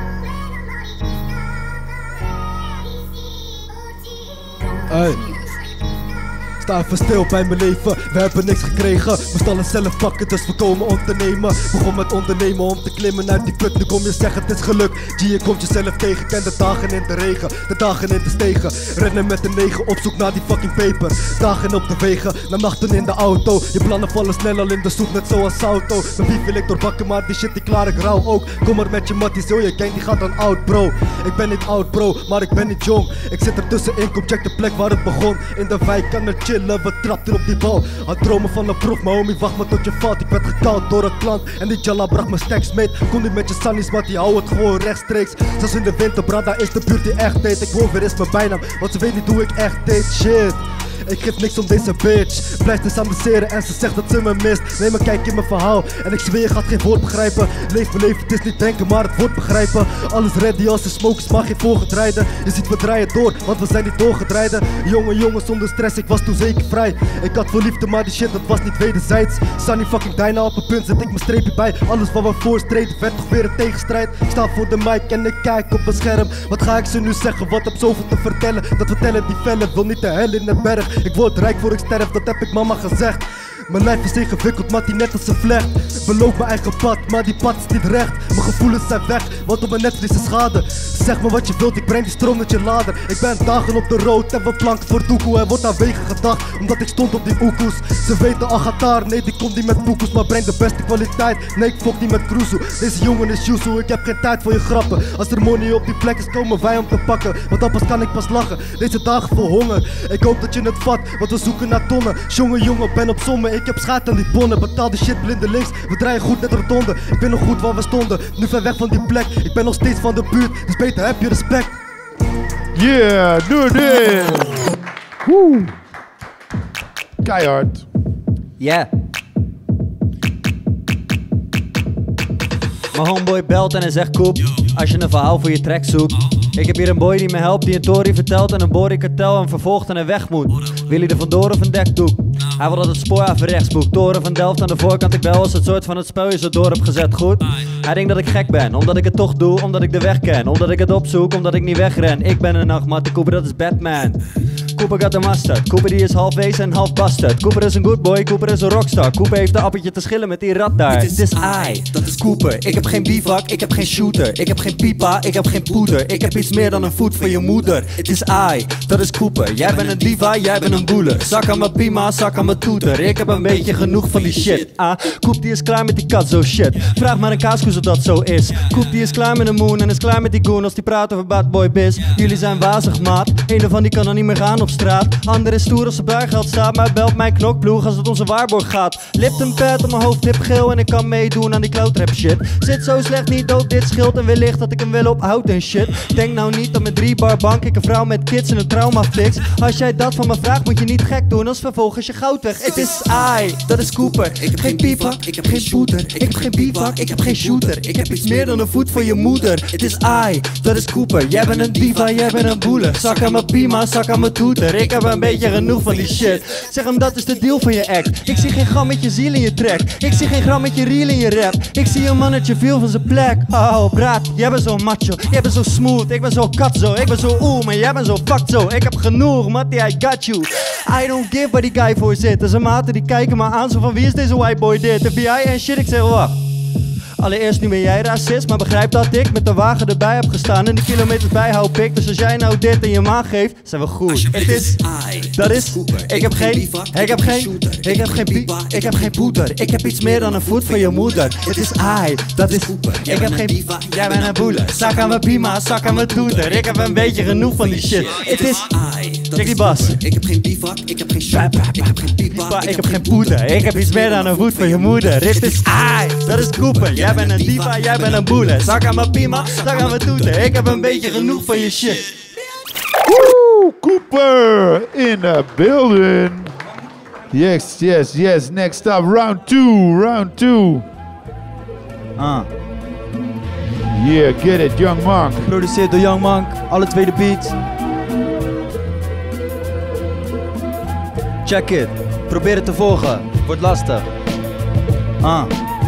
Hey. Sta even stil bij mijn leven, we hebben niks gekregen. We stallen zelf pakken, dus we komen ondernemen. Begon met ondernemen om te klimmen uit die put. Nu kom je zeggen het is geluk, G, je komt jezelf tegen. Ken de dagen in de regen, de dagen in de stegen. Rennen met de negen op zoek naar die fucking paper. Dagen op de wegen, na nachten in de auto. Je plannen vallen snel al in de soep, net zoals auto. Mijn beef wil ik doorbakken, maar die shit die klaar ik rauw ook. Kom maar met je matties, yo, je gang die gaat dan oud bro. Ik ben niet oud bro, maar ik ben niet jong. Ik zit er tussenin, kom check de plek waar het begon. In de wijk kan het chillen, we trapten op die bal. Had dromen van een proef, maar homie wacht maar tot je valt. Ik werd gekoud door een klant en die jalla bracht me stacks mee. Kom niet met je sunnies, maar die hou het gewoon rechtstreeks. Zelfs in de winter, brada is de buurt die echt deed. Ik woon weer is mijn bijnaam, want ze weet niet hoe ik echt deed. Shit, Ik geef niks om deze bitch. Blijft eens amuseren en ze zegt dat ze me mist. Neem een kijk in mijn verhaal en ik zweer je gaat geen woord begrijpen. Leef mijn leven, het is niet denken maar het woord begrijpen. Alles ready als de smokers mag geen volgend rijden. Je ziet we draaien door, want we zijn niet doorgedrijden. Jongen, jongen, zonder stress, ik was toen zeker vrij. Ik had veel liefde, maar die shit, dat was niet wederzijds. Sunny fucking Dyna op een punt, zet ik mijn streepje bij. Alles wat we voorstreden, werd toch weer een tegenstrijd. Ik sta voor de mic en ik kijk op een scherm. Wat ga ik ze nu zeggen, wat heb zoveel te vertellen? Dat vertellen die vellen, wil niet de hel in de berg. Ik word rijk voor ik sterf, dat heb ik mama gezegd. Mijn lijf is ingewikkeld, maar die net als een vlecht. Beloop mijn eigen pad, maar die pad is niet recht. Mijn gevoelens zijn weg, want op mijn netvlies is schade. Zeg me wat je wilt, ik breng die stroom met je lader. Ik ben dagen op de road en we planken voor doekoe. Er wordt aan wegen gedacht, omdat ik stond op die oekoes. Ze weten al gaat daar, nee die komt niet met boekoes. Maar breng de beste kwaliteit, nee ik fok niet met cruiso. Deze jongen is Yuzu, ik heb geen tijd voor je grappen. Als er money op die plek is, komen wij om te pakken. Want dan pas kan ik pas lachen, deze dagen vol honger. Ik hoop dat je het vat, want we zoeken naar tonnen. Jongen, jongen, ben op sommen. Ik heb schaat aan die bonnen, betaal die shit blinde links. We draaien goed net rotonde, ik ben nog goed waar we stonden. Nu ver weg van die plek, ik ben nog steeds van de buurt. Dus beter heb je respect. Yeah, doe dit! Woe! Keihard. Yeah. Mijn homeboy belt en hij zegt Koep, als je een verhaal voor je track zoekt. Ik heb hier een boy die me helpt, die een tory vertelt en een bory kartel en vervolgt en hij weg moet. Wil hij er vandoor of een dekdoek? Hij wil dat het spoor even rechts boekt. Toren van Delft aan de voorkant, ik bel als het soort van het spel je zo door heb gezet, goed? Hij denkt dat ik gek ben, omdat ik het toch doe, omdat ik de weg ken. Omdat ik het opzoek, omdat ik niet wegren. Ik ben een nachtmat, Cooper dat is Batman. Cooper got the mustard, Cooper die is half wees en half bastard. Cooper is een good boy, Cooper is een rockstar. Cooper heeft een appeltje te schillen met die rat daar. Het is I, dat is Cooper. Ik heb geen bivak, ik heb geen shooter. Ik heb geen pipa, ik heb geen poeder. Ik heb iets meer dan een voet voor je moeder. Het is I, dat is Cooper. Jij bent een diva, jij bent een boeler. Zak aan mijn pima, zak aan mijn toeter. Ik heb een beetje genoeg van die shit. Ah, Coop die is klaar met die kat zo shit. Vraag maar een kaaskoes of dat zo is. Coop die is klaar met de moon en is klaar met die goon als die praat over bad boy biz. Jullie zijn wazig maat, een van die kan er niet meer gaan op straat. Ander is stoer als ze buigeld staat, maar belt mijn knokploeg als het onze waarborg gaat. Lipton pad op mijn hoofd, lip geel en ik kan meedoen aan die cloudrap shit. Zit zo slecht niet dood, dit scheelt en wellicht dat ik hem wel ophoud en shit. Denk nou niet dat met drie bar bank ik een vrouw met kids en een trauma fix. Als jij dat van me vraagt moet je niet gek doen, als vervolgens je goud weg. Het is I, dat is Cooper. Ik heb geen pipa, ik heb geen shooter. Ik heb geen bivak, ik heb geen shooter. Ik heb iets meer dan een voet voor je moeder. Het is I, dat is Cooper. Jij bent een diva, jij bent een boeler. Zak aan mijn pima, zak aan mijn toeter. Ik heb een beetje genoeg van die shit. Zeg hem dat is de deal van je act. Ik zie geen gram met je ziel in je track. Ik zie geen gram met je reel in je rap. Ik zie een mannetje veel van zijn plek. Oh, braat, jij bent zo macho. Jij bent zo smooth, ik ben zo katzo. Ik ben zo oeh, maar jij bent zo fucked zo. Ik heb genoeg, Mattie, I got you. I don't give waar die guy voor zit. En zijn maten die kijken me aan zo van wie is deze white boy dit? F B I en shit, ik zeg wacht. Allereerst nu ben jij racist, maar begrijp dat ik met de wagen erbij heb gestaan en de kilometers bijhoud pik. Dus als jij nou dit in je maag geeft, zijn we goed. Het is I, dat is ik heb geen, ik heb geen, ik heb geen pipa, ik heb geen poeder. Ik heb iets meer dan een voet van je moeder. Het is I, dat is ik heb geen pipa, jij bent een boeler. Zak aan mijn pima, zak aan mijn toeter. Ik heb een beetje genoeg van die shit. Het is I, check die bas. Ik heb geen bivak, ik heb geen shit. Ik heb geen pipa, ik heb geen poeder. Ik heb iets meer dan een voet van je moeder. Het is I, dat is Cooper. Jij bent een diva, jij bent een boeler. Zak aan mijn pima, zak aan mijn toeter. Ik heb een beetje genoeg van je shit. Woe! Cooper in the building. Yes, yes, yes. Next up, round two, round two. Ah. Yeah, get it, Young Monk. Geproduceerd door Young Monk, alle twee de beats. Check it, probeer het te volgen, wordt lastig. Ah.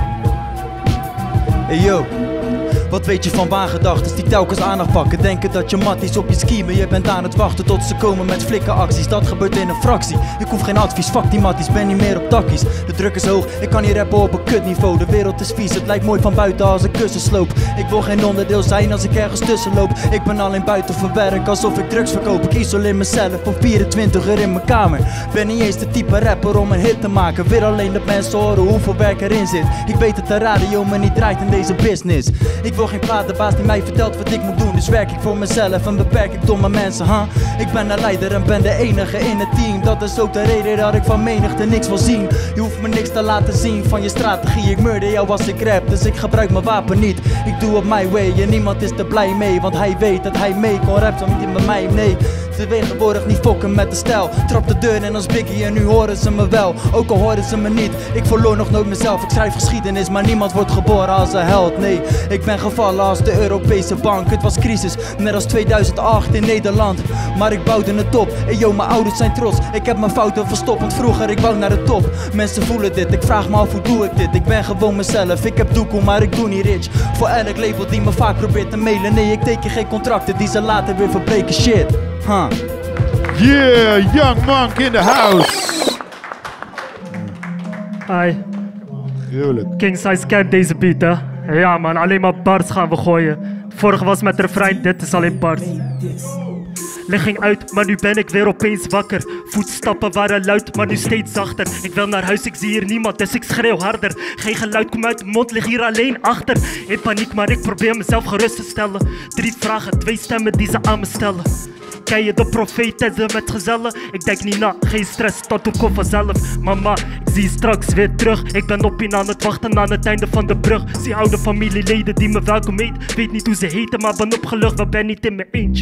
Hey yo, wat weet je van waangedachten die telkens aandacht pakken? Denken dat je mat is op je schiemen, je bent aan het wachten tot ze komen met flikkenacties. Dat gebeurt in een fractie, ik hoef geen advies, fuck die matties, ben niet meer op takkies. De druk is hoog, ik kan niet rappen op een kutniveau. De wereld is vies, het lijkt mooi van buiten als ik kussen sloop. Ik wil geen onderdeel zijn als ik ergens tussen loop. Ik ben alleen buiten voor werk, alsof ik drugs verkoop. Ik isoleer mezelf voor vierentwintig uur in mijn kamer. Ben niet eens de type rapper om een hit te maken. Weer alleen dat mensen horen hoeveel werk erin zit. Ik weet dat de radio me niet draait in deze business. Ik wil geen platenbaas die mij vertelt wat ik moet doen. Dus werk ik voor mezelf en beperk ik domme mensen, huh? Ik ben een leider en ben de enige in het team. Dat is ook de reden dat ik van menigte niks wil zien. Je hoeft me niks te laten zien van je strategie. Ik murder jou als ik rap, dus ik gebruik mijn wapen niet. Ik doe op my way en niemand is er blij mee. Want hij weet dat hij mee kon rappen, niet bij mij, nee. tegenwoordig niet fokken met de stijl. Trap de deur en als Biggie en nu horen ze me wel. Ook al horen ze me niet, ik verloor nog nooit mezelf. Ik schrijf geschiedenis, maar niemand wordt geboren als een held. Nee, ik ben gevallen als de Europese bank. Het was crisis, net als tweeduizend acht in Nederland. Maar ik bouwde het op, en yo, mijn ouders zijn trots. Ik heb mijn fouten verstopt, want vroeger ik wou naar de top. Mensen voelen dit, ik vraag me af hoe doe ik dit. Ik ben gewoon mezelf, ik heb doekoe, maar ik doe niet rich. Voor elk label die me vaak probeert te mailen. Nee, ik teken geen contracten die ze later weer verbreken. Shit, huh. Yeah, Young Monk in the house. Hi. Gruwelijk. King Size kent deze beat, hè? Ja man, alleen maar bars gaan we gooien. Vorige was met refrein, dit is alleen bars. Ligging uit, maar nu ben ik weer opeens wakker. Voetstappen waren luid, maar nu steeds zachter. Ik wil naar huis, ik zie hier niemand, dus ik schreeuw harder. Geen geluid, kom uit de mond, lig hier alleen achter. In paniek, maar ik probeer mezelf gerust te stellen. Drie vragen, twee stemmen die ze aan me stellen. Ken je de profeet en ze met gezellen? Ik denk niet na, geen stress, dat komt vanzelf. Mama, ik zie je straks weer terug. Ik ben op je aan het wachten aan het einde van de brug. Zie oude familieleden die me welkom heet. Weet niet hoe ze heten, maar ben opgelucht, maar ben niet in mijn eentje.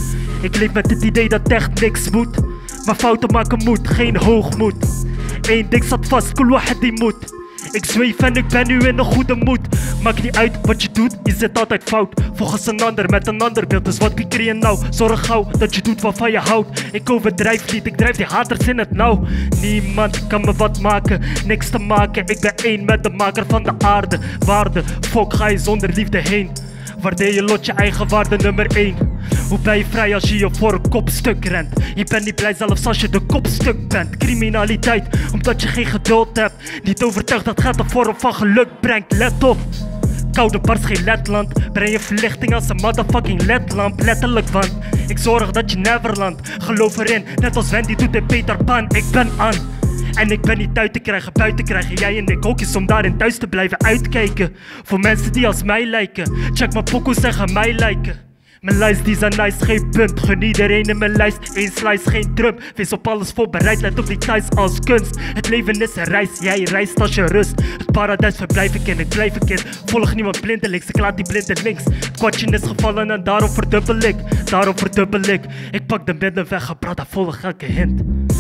Ik leef met het idee dat echt niks moet. Maar fouten maken moet, geen hoogmoed. Eén ding zat vast, kul wahed die moet. Ik zweef en ik ben nu in een goede moed. Maakt niet uit wat je doet, je zit altijd fout. Volgens een ander met een ander beeld, dus wat pieker je nou? Zorg gauw dat je doet waarvan je houdt. Ik overdrijf niet, ik drijf die haters in het nauw. Niemand kan me wat maken, niks te maken. Ik ben één met de maker van de aarde. Waarde, fok ga je zonder liefde heen. Waardeer je lot je eigen waarde nummer één. Hoe ben je vrij als je je voor een kopstuk rent? Je bent niet blij zelfs als je de kopstuk bent. Criminaliteit, omdat je geen geduld hebt. Niet overtuigd dat geld een vorm van geluk brengt. Let op, koude bars geen Letland. Breng je verlichting als een motherfucking ledlamp. Letterlijk, want ik zorg dat je Neverland. Geloof erin, net als Wendy doet in Peter Pan. Ik ben aan. En ik ben niet uit te krijgen, buiten krijgen. Jij en ik ook eens om daarin thuis te blijven uitkijken. Voor mensen die als mij lijken. Check mijn pokoes en gaan mij lijken. Mijn lijst die zijn nice, geen punt. Gun iedereen in mijn lijst, één slice, geen drum. Wees op alles voorbereid, let op details als kunst. Het leven is een reis, jij reist als je rust. Het paradijs verblijf ik in, ik blijf een kind. Volg niemand blindelings, ik laat die blinde links. Het kwartje is gevallen en daarom verdubbel ik. Daarom verdubbel ik. Ik pak de middenweg, brada, volg elke hint.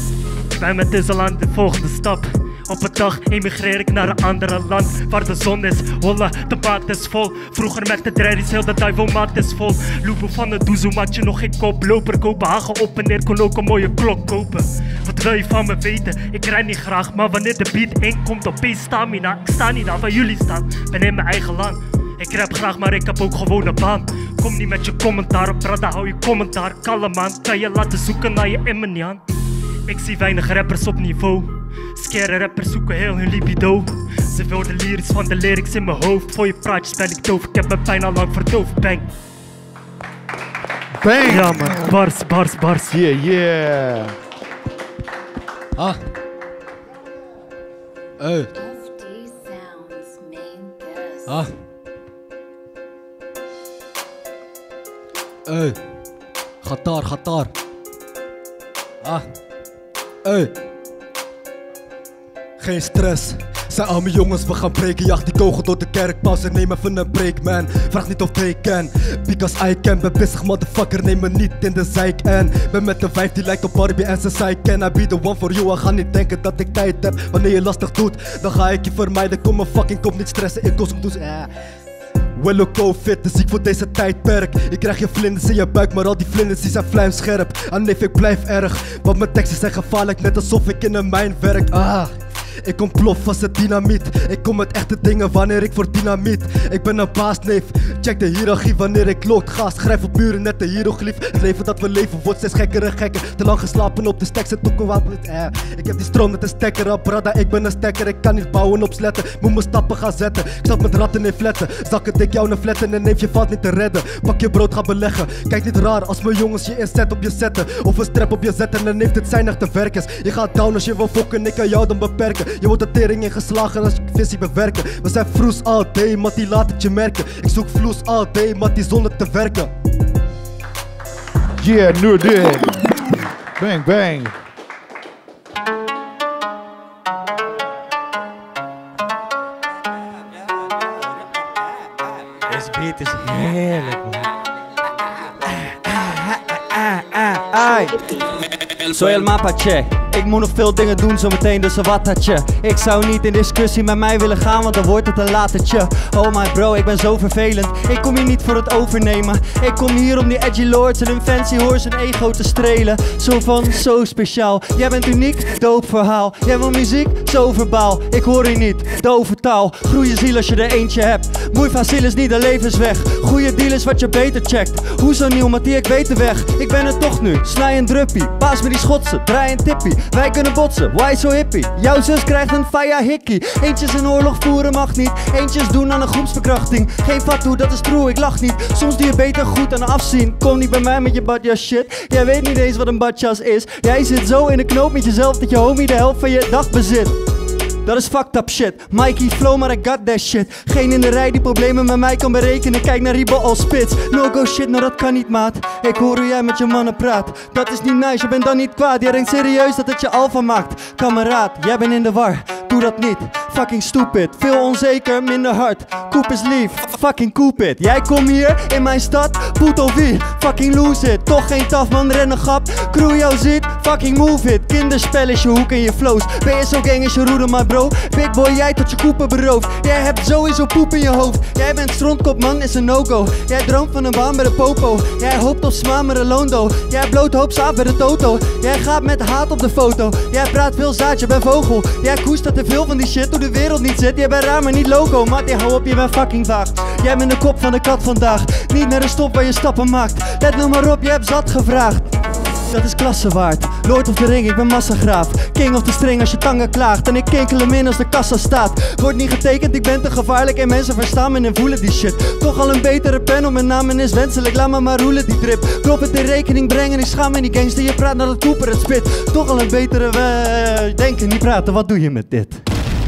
Ben met deze land de volgende stap. Op een dag emigreer ik naar een andere land waar de zon is, holla, de maat is vol. Vroeger met de drerries, heel de duivelmaat is vol. Loepen van de doezoe, had je nog geen koploper. Kopenhagen op en neer, kon ook een mooie klok kopen. Wat wil je van me weten? Ik rij niet graag, maar wanneer de beat inkomt, opeens stamina. Ik sta niet daar waar jullie staan, ben in mijn eigen land. Ik rap graag, maar ik heb ook gewoon een baan. Kom niet met je commentaar, op brada, hou je commentaar. Kalm aan, kan je laten zoeken naar je Eminian. Ik zie weinig rappers op niveau. Scare rappers zoeken heel hun libido. Ze wilden lyrics van de lyrics in mijn hoofd. Voor je praatjes ben ik doof, ik heb mijn pijn al lang verdoofd. Bang. Bang. Ja man, bars, bars, bars. Yeah, yeah. Ah. Hey. Ah. Hey. Qatar, Qatar. Ah. Hey. Geen stress. Zijn al mijn jongens, we gaan breken. Jacht die kogel door de kerk. Pauze, neem even een break, man. Vraag niet of they can. Because I can. Ben pissig, motherfucker. Neem me niet in de zeik. En ben met een vijf die lijkt op Barbie en ze zei: Can I be the one for you? En ga niet denken dat ik tijd heb. Wanneer je lastig doet, dan ga ik je vermijden. Kom me fucking, kom niet stressen. Ik kost dus eh. Well, ook co-fit, dus ik voor deze tijdperk. Ik krijg je vlinders in je buik, maar al die vlinders die zijn vlijmscherp. Ah nee, ik blijf erg, want mijn teksten zijn gevaarlijk. Net alsof ik in een mijn werk. Ah. Ik ontplof als het dynamiet. Ik kom met echte dingen wanneer ik voor dynamiet. Ik ben een baasneef, check de hiërarchie wanneer ik lood ga. Schrijf op muren net de hieroglyf. Het leven dat we leven wordt steeds gekker en gekker. Te lang geslapen op de stacks en toeken wat eh. Ik heb die stroom met een stekker op, brada, ik ben een stekker. Ik kan niet bouwen op sletten, moet mijn stappen gaan zetten. Ik zat met ratten in fletten, zakken dik jou naar fletten. En neef je valt niet te redden, pak je brood, ga beleggen. Kijk niet raar als mijn jongens je inzet op je zetten. Of een strap op je zetten en neemt het zijn echt te werken. Je gaat down als je wil fokken, ik kan jou dan beperken. Je wordt de tering ingeslagen als je visie bewerken. We zijn vroes all day, maar die laat het je merken. Ik zoek vloes all day, maar die zonder te werken. Yeah, nu ding. Bang, bang. Deze beat is heerlijk, man. Ai, soy el mapache. Ik moet nog veel dingen doen zometeen, dus een wattatje. Ik zou niet in discussie met mij willen gaan, want dan wordt het een latertje. Oh my bro, ik ben zo vervelend. Ik kom hier niet voor het overnemen. Ik kom hier om die edgy lords en hun fancy horse en ego te strelen. Zo van, zo speciaal. Jij bent uniek, dope verhaal. Jij wil muziek, zo verbaal. Ik hoor je niet, dove taal. Groei je ziel als je er eentje hebt. Moei facile is niet de levensweg. Goeie deal is wat je beter checkt. Hoezo nieuw, Mattie, ik weet de weg. Ik ben het toch nu, snij een druppie. Paas me die schotsen, draai een tippie. Wij kunnen botsen, why so hippie? Jouw zus krijgt een faya hikkie. Eentjes een oorlog voeren mag niet. Eentjes doen aan een groepsverkrachting. Geen fatu, dat is true, ik lach niet. Soms doe je beter goed aan afzien. Kom niet bij mij met je badjas shit. Jij weet niet eens wat een badjas is. Jij zit zo in de knoop met jezelf dat je homie de helft van je dag bezit. Dat is fucked up shit. Mikey flow, maar I got that shit. Geen in de rij die problemen met mij kan berekenen. Kijk naar Ribo als spits. No go shit, nou dat kan niet maat. Ik hoor hoe jij met je mannen praat. Dat is niet nice, je bent dan niet kwaad. Jij denkt serieus dat het je alfa maakt. Kameraad, jij bent in de war. Doe dat niet. Fucking stupid. Veel onzeker, minder hard. Koep is lief. Fucking koep it. Jij komt hier in mijn stad. Poet of wie? Fucking lose it. Toch geen taf man, rennengrap. Crew jou ziet. Fucking move it. Kinderspel is je hoek en je flows. Ben je zo gang is je roede maar bro. Big boy, jij tot je koepen beroofd. Jij hebt sowieso poep in je hoofd. Jij bent strontkop man, is een no-go. Jij droomt van een baan bij de popo. Jij hoopt op sma met een londo. Jij bloot hoop saaf bij de toto. Jij gaat met haat op de foto. Jij praat veel zaad, je bent vogel. Jij koestert te veel van die shit, hoe de wereld niet zit. Jij bent raar maar niet loco. Mattie, hou op, je bent fucking vaag. Jij bent de kop van de kat vandaag. Niet naar de stop waar je stappen maakt. Let nou maar op, je hebt zat gevraagd. Dat is klasse waard. Lord of the Ring, ik ben massagraaf. King of the string als je tanga klaagt. En ik kinkel hem in als de kassa staat. Wordt niet getekend, ik ben te gevaarlijk. En mensen verstaan me en voelen die shit. Toch al een betere pen, op mijn naam en is wenselijk. Laat me maar roelen die drip. Klop het in rekening brengen, ik schaam me die gangster. Je praat naar dat Cooper het spit. Toch al een betere we... denken, niet praten, wat doe je met dit?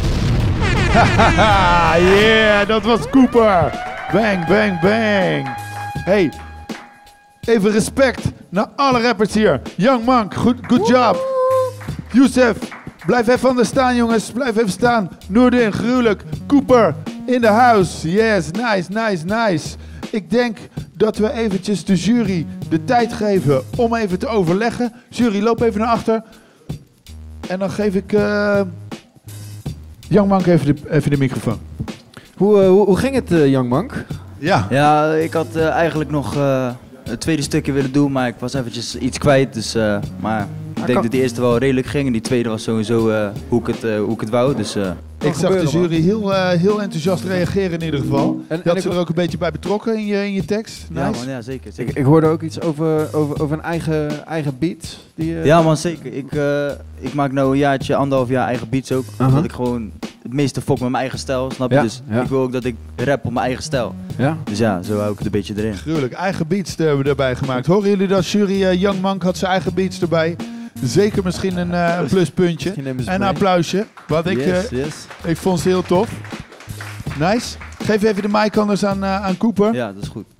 Hahaha, yeah, dat was Cooper. Bang, bang, bang. Hey, even respect naar alle rappers hier. Young Monk, good, good job. Youssef, blijf even anders staan jongens. Blijf even staan. Noordin, gruwelijk. Cooper, in the house. Yes, nice, nice, nice. Ik denk dat we eventjes de jury de tijd geven om even te overleggen. Jury, loop even naar achter. En dan geef ik uh, Young Monk even de, even de microfoon. Hoe, uh, hoe, hoe ging het, uh, Young Monk? Ja. Ja, ik had uh, eigenlijk nog uh, het tweede stukje willen doen, maar ik was eventjes iets kwijt. Dus, uh, maar ik denk dat die eerste wel redelijk ging en die tweede was sowieso uh, hoe, ik het, uh, hoe ik het wou. Dus, uh, ik zag de jury heel, uh, heel enthousiast reageren in ieder geval. En, je had en ze er ook een beetje bij betrokken in je, in je tekst. Nice. Ja, man, ja zeker. zeker. Ik, ik hoorde ook iets over, over, over een eigen, eigen beat. Die, uh... Ja man, zeker. Ik, uh, ik maak nou een jaartje, anderhalf jaar eigen beats ook. Uh-huh. Omdat ik gewoon het meeste fok met mijn eigen stijl, snap je? Ja, dus ja. Ik wil ook dat ik rap op mijn eigen stijl. Ja. Dus ja, zo hou ik het een beetje erin. Gruwelijk, eigen beats hebben we erbij gemaakt. Horen jullie dat jury? Uh, Young Monk had zijn eigen beats erbij. Zeker misschien een uh, pluspuntje. En een applausje. Wat ik, yes, uh, yes. ik vond ze heel tof. Nice. Geef even de mic anders aan, uh, aan Cooper. Ja, dat is goed.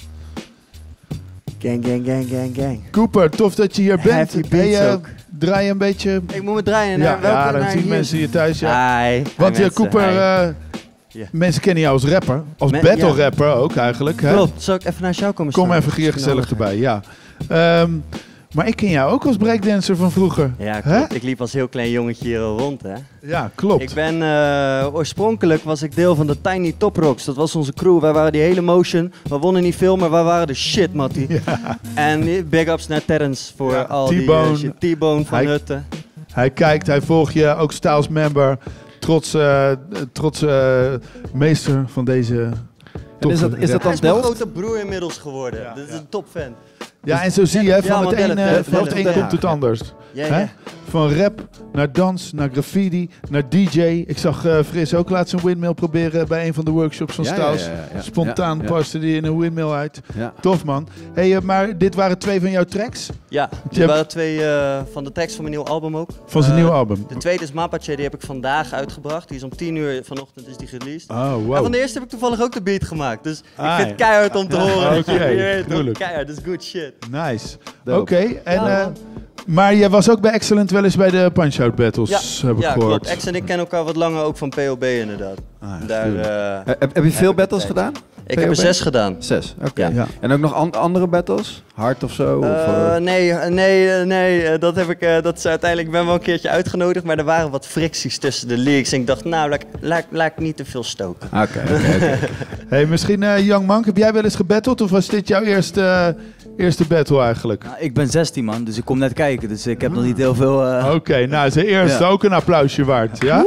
Gang, gang, gang, gang, gang. Cooper, tof dat je hier bent. Hey, uh, draai je een beetje. Ik moet me draaien. Ja, ja dan zien mensen hier thuis. Ja. Hi. Want hi, uh, Cooper, uh, yeah. mensen kennen jou als rapper. Als Men, battle ja. rapper ook eigenlijk. Hè? Klopt. Zal ik even naar jou komen Kom staan? even hier gezellig erbij, ja. Um, Maar ik ken jou ook als breakdancer van vroeger. Ja, klopt. Ik liep als heel klein jongetje hier rond, hè. Ja, klopt. Ik ben, uh, oorspronkelijk was ik deel van de Tiny Top Rocks. Dat was onze crew. Wij waren die hele motion. We wonnen niet veel, maar wij waren de shit, mattie. Ja. En big ups naar Terrence voor ja, al die uh, shit. T-Bone van hij, Hutten. Hij kijkt, hij volgt je, ook Styles member. Trots, uh, trots uh, meester van deze top. Is dat, is dat dan Delft? Hij is mijn grote broer inmiddels geworden. Ja, Dit is ja. een topfan. Ja, en zo zie je, van ja, het een, uh, van het een komt het anders. Ja, ja. Van rap naar dans, naar graffiti, naar D J. Ik zag uh, Fris ook laatst een windmill proberen bij een van de workshops van ja, Staus. Ja, ja, ja, ja. Spontaan ja, ja. paste die in een windmill uit. Ja. Tof man. Hey, uh, maar dit waren twee van jouw tracks? Ja, dit waren twee uh, van de tracks van mijn nieuwe album ook. Van zijn uh, nieuwe album? De tweede is Mapache, die heb ik vandaag uitgebracht. Die is om tien uur vanochtend is die released. Oh, wow. En van de eerste heb ik toevallig ook de beat gemaakt. Dus ah, ik vind het keihard om te ja. horen. Oké, okay. Keihard, dat is good shit. Nice. Oké, okay. en... Ja, uh, maar jij was ook bij Excellent wel eens bij de Punch-Out Battles, ja, heb ik ja, gehoord. klopt. Ex en ik ken elkaar wat langer ook van P O B inderdaad. Ah, Daar, uh, heb, heb je veel battles gedaan? Ik heb er zes gedaan. Zes, oké. Ja. Ja. En ook nog an- andere battles? Hard of zo? Uh, of, uh... Nee, nee, nee. Uh, dat heb ik. Uh, dat is uiteindelijk. Ik ben wel een keertje uitgenodigd, maar er waren wat fricties tussen de leagues. En ik dacht, nou, laat, laat, laat ik niet te veel stoken. Oké, okay, oké. Okay. Hey, misschien uh, Young Monk, heb jij wel eens gebatteld of was dit jouw eerste, uh, eerste battle eigenlijk? Nou, ik ben zestien man, dus ik kom net kijken, dus ik heb nog niet heel veel... Uh... Oké, okay, nou zijn eerste ja. ook een applausje waard, ja?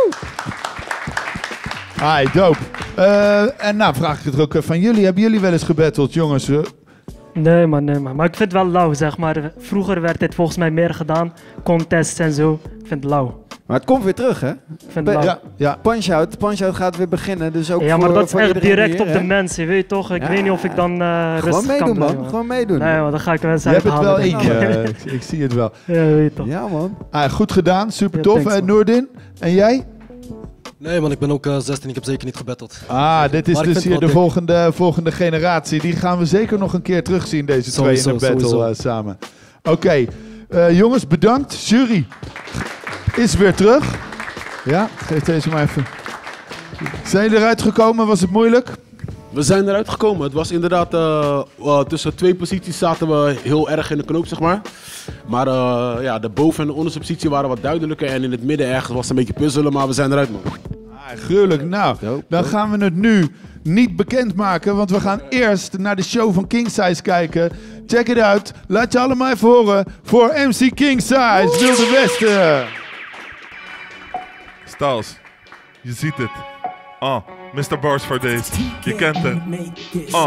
Hi, dope. Uh, en nou vraag ik het ook van jullie, hebben jullie wel eens gebatteld, jongens? Nee man, nee man. Maar ik vind het wel lauw, zeg maar. Vroeger werd dit volgens mij meer gedaan. Contests en zo. Ik vind het lauw. Maar het komt weer terug, hè? Ik vind het lauw. Ja, ja. Punch-Out. Punch-Out gaat weer beginnen, dus ook Ja, maar voor, dat is voor echt direct hier, op hè? de mensen, je weet toch? Ik ja. weet niet of ik dan uh, Gewoon rustig meedoen, kan man. blijven. Gewoon meedoen. Nee, man, dan ga ik wel eens Je hebt het wel uithalen. één keer. ik, ik zie het wel. Ja, weet je toch. Ja, man. Ah, goed gedaan, super Ja, tof. thanks, uh, Noordin, en jij? Nee man, ik ben ook uh, zestien, ik heb zeker niet gebatteld. Ah, dit is Maar ik dus vind hier de het wel volgende, volgende generatie. Die gaan we zeker nog een keer terugzien, deze Sowieso, twee in een battle sowieso. uh, samen. Oké, okay. uh, jongens, bedankt. Jury is weer terug. Ja, geef deze maar even. Zijn jullie eruit gekomen? Was het moeilijk? We zijn eruit gekomen. Het was inderdaad, uh, uh, tussen twee posities zaten we heel erg in de knoop, zeg maar. Maar uh, ja, de boven- en de onderste positie waren wat duidelijker. En in het midden ergens was het een beetje puzzelen, maar we zijn eruit, man. Ah, gruwelijk. Nou, dan gaan we het nu niet bekendmaken, want we gaan eerst naar de show van King Size kijken. Check it out. Laat je allemaal even horen voor M C King Size, Wilde Westen. Styles, je ziet het. Ah, mister Bars for Days. Je kent het. Ah,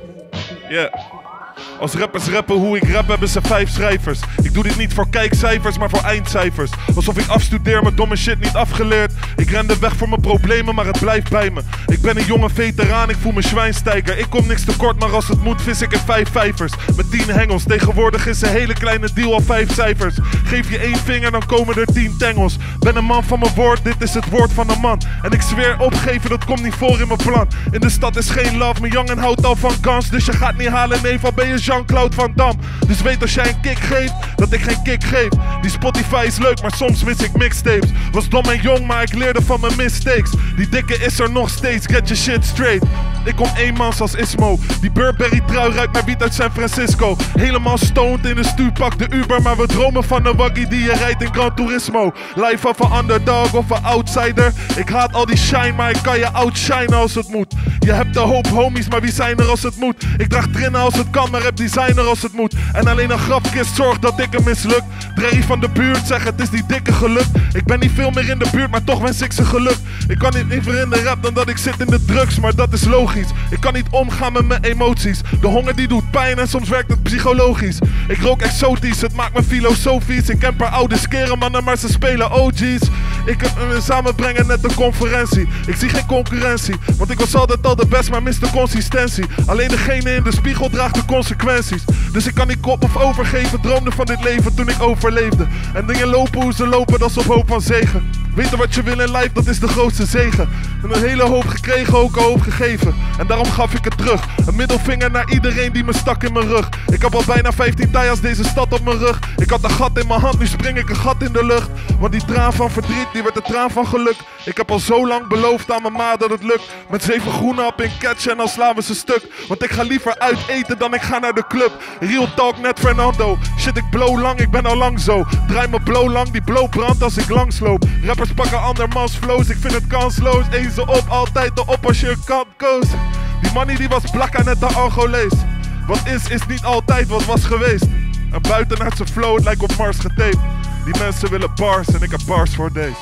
yeah. Als rappers rappen hoe ik rap hebben ze vijf schrijvers. Ik doe dit niet voor kijkcijfers, maar voor eindcijfers. Alsof ik afstudeer, mijn domme shit niet afgeleerd. Ik rende weg voor mijn problemen, maar het blijft bij me. Ik ben een jonge veteraan, ik voel me Schweinsteiger. Ik kom niks tekort, maar als het moet vis ik in vijf vijvers. Met tien hengels, tegenwoordig is een hele kleine deal al vijf cijfers. Geef je één vinger, dan komen er tien tengels. Ben een man van mijn woord, dit is het woord van een man. En ik zweer opgeven, dat komt niet voor in mijn plan. In de stad is geen love, mijn jongen houdt al van guns. Dus je gaat niet halen, nee, van ben je Jean-Claude Van Damme. Dus weet als jij een kick geeft, dat ik geen kick geef. Die Spotify is leuk, maar soms mis ik mixtapes. Was dom en jong, maar ik leerde van mijn mistakes. Die dikke is er nog steeds, get your shit straight. Ik kom eenmans als Ismo. Die Burberry trui ruikt naar wiet uit San Francisco. Helemaal stoned in de stuurpak de Uber. Maar we dromen van een waggie die je rijdt in Gran Turismo. Life of een underdog of een outsider. Ik haat al die shine, maar ik kan je outshinen als het moet. Je hebt de hoop homies, maar wie zijn er als het moet? Ik draag drinnen als het kan, maar heb designer als het moet. En alleen een grafkist zorgt dat ik er misluk. Drie van de buurt zeg het is die dikke geluk. Ik ben niet veel meer in de buurt, maar toch wens ik ze geluk. Ik kan niet liever in de rap dan dat ik zit in de drugs, maar dat is logisch. Ik kan niet omgaan met mijn emoties. De honger die doet pijn en soms werkt het psychologisch. Ik rook exotisch, het maakt me filosofisch. Ik ken per oude skeren mannen, maar ze spelen O G's. Ik kan me samenbrengen net een conferentie. Ik zie geen concurrentie, want ik was altijd al de best, maar mis de consistentie. Alleen degene in de spiegel draagt de consequenties. Dus ik kan niet kop of overgeven. Droomde van dit leven toen ik overleefde. En dingen lopen hoe ze lopen, dat is op hoop van zegen. Weten wat je wil in life, dat is de grootste zegen. En een hele hoop gekregen, ook een hoop gegeven. En daarom gaf ik het terug. Een middelvinger naar iedereen die me stak in mijn rug. Ik heb al bijna vijftien tajas deze stad op mijn rug. Ik had een gat in mijn hand, nu spring ik een gat in de lucht. Want die traan van verdriet, die werd een traan van geluk. Ik heb al zo lang beloofd aan mijn ma dat het lukt. Met zeven groenen op in catch en dan slaan we ze stuk. Want ik ga liever uit eten dan ik ga naar de club. Real talk net Fernando. Shit, ik blow lang, ik ben al lang zo. Draai me blow lang, die blow brandt als ik langsloop. Rappers pakken andermans flows, ik vind het kansloos. Eén ze op, altijd de op als je een kant koos. Die money die was blakka net de Angolees. Wat is, is niet altijd wat was geweest. En buiten uit zijn flow, het lijkt op Mars getaped. Die mensen willen bars en ik heb bars voor deze.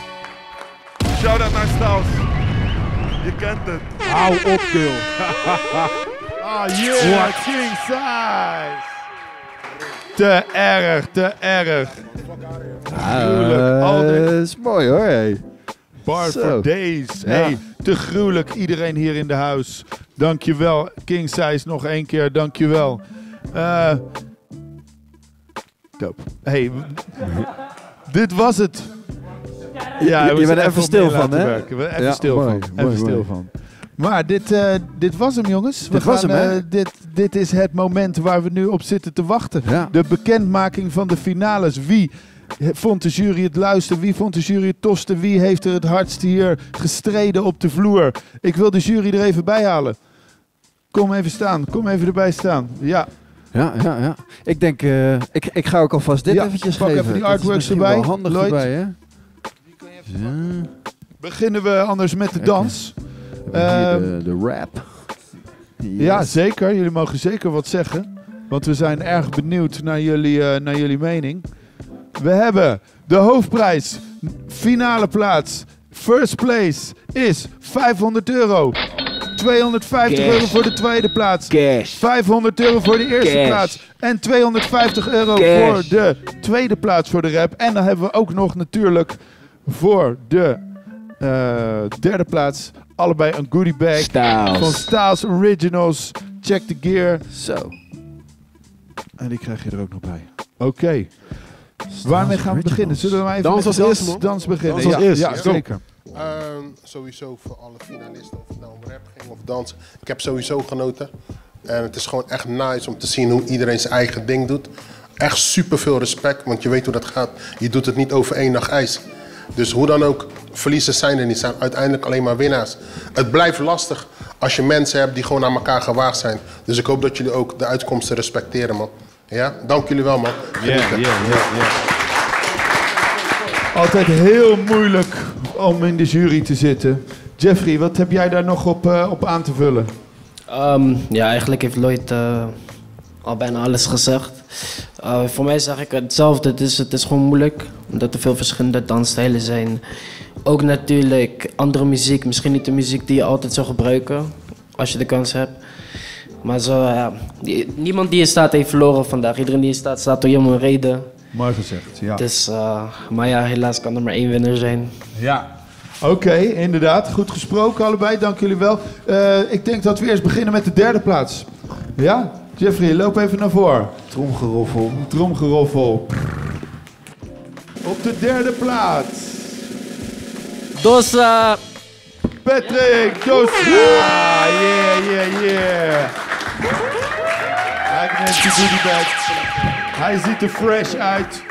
Shout-out naar Styles. Je kent het. Hou op, Gil. Ah, yeah, what? King Size. Te erg, te erg. Gruwelijk. Al Dat de... is mooi hoor. Hey. Bar Zo. for days. Ja. Hey, te gruwelijk. Iedereen hier in de huis. Dankjewel. King Size nog één keer. Dankjewel. Uh, dope. Hey, dit was het. Ja, je, je bent er even stil op van, hè? werken. We even Ja, stil mooi, van. mooi, Even stil mooi. van. Maar dit, uh, dit was hem, jongens. We Dit was gaan, hem, hè? uh, dit, dit is het moment waar we nu op zitten te wachten. Ja. De bekendmaking van de finales. Wie vond de jury het luisteren? Wie vond de jury het tofste? Wie heeft er het hardst hier gestreden op de vloer? Ik wil de jury er even bij halen. Kom even staan. Kom even erbij staan. Ja. Ja, ja, ja. Ik denk, uh, ik, ik ga ook alvast dit ja, eventjes pak geven. Even die dat artworks is erbij. Wel handig Lloyd. erbij, hè? Ja. Beginnen we anders met de dans. Uh, de, de rap. Yes. Ja, zeker. Jullie mogen zeker wat zeggen. Want we zijn erg benieuwd naar jullie, uh, naar jullie mening. We hebben de hoofdprijs, finale plaats, first place is vijfhonderd euro. tweehonderdvijftig Cash. euro voor de tweede plaats. Cash. vijfhonderd euro voor de eerste Cash. plaats. En tweehonderdvijftig euro Cash. voor de tweede plaats voor de rap. En dan hebben we ook nog natuurlijk voor de uh, derde plaats allebei een goodie bag Styles. van Styles Originals. Check the gear. Zo. En die krijg je er ook nog bij. Oké. Okay. Waarmee gaan we beginnen? Zullen we maar even Dans met als de dans, eerste, man. dans beginnen? Dans als ja, eerste. ja, Ja, zeker. Um, sowieso voor alle finalisten, of het nou om rap ging of dans. Ik heb sowieso genoten. En het is gewoon echt nice om te zien hoe iedereen zijn eigen ding doet. Echt super veel respect, want je weet hoe dat gaat. Je doet het niet over één dag ijs. Dus hoe dan ook, verliezers zijn er niet. Zijn uiteindelijk alleen maar winnaars. Het blijft lastig als je mensen hebt die gewoon aan elkaar gewaagd zijn. Dus ik hoop dat jullie ook de uitkomsten respecteren, man. Ja, dank jullie wel, man. Ja, ja, ja, ja. Altijd heel moeilijk om in de jury te zitten. Jeffrey, wat heb jij daar nog op, uh, op aan te vullen? Um, ja, eigenlijk heeft Lloyd uh, al bijna alles gezegd. Uh, voor mij zeg ik hetzelfde. Het is, het is gewoon moeilijk, omdat er veel verschillende dansstijlen zijn. Ook natuurlijk andere muziek. Misschien niet de muziek die je altijd zou gebruiken, als je de kans hebt. Maar zo, ja, die, niemand die hier staat heeft verloren vandaag. Iedereen die hier staat, staat door helemaal een reden. Mooi gezegd, ja. Dus, uh, maar ja, helaas kan er maar één winnaar zijn. Ja. Oké, okay, inderdaad. Goed gesproken allebei, dank jullie wel. Uh, ik denk dat we eerst beginnen met de derde plaats. Ja? Jeffrey, loop even naar voren. Tromgeroffel. Tromgeroffel. Op de derde plaats. Dossa. Patrick Dossa. Yeah, yeah, yeah. Hij neemt de goodie bag. Hij ziet er fresh uit.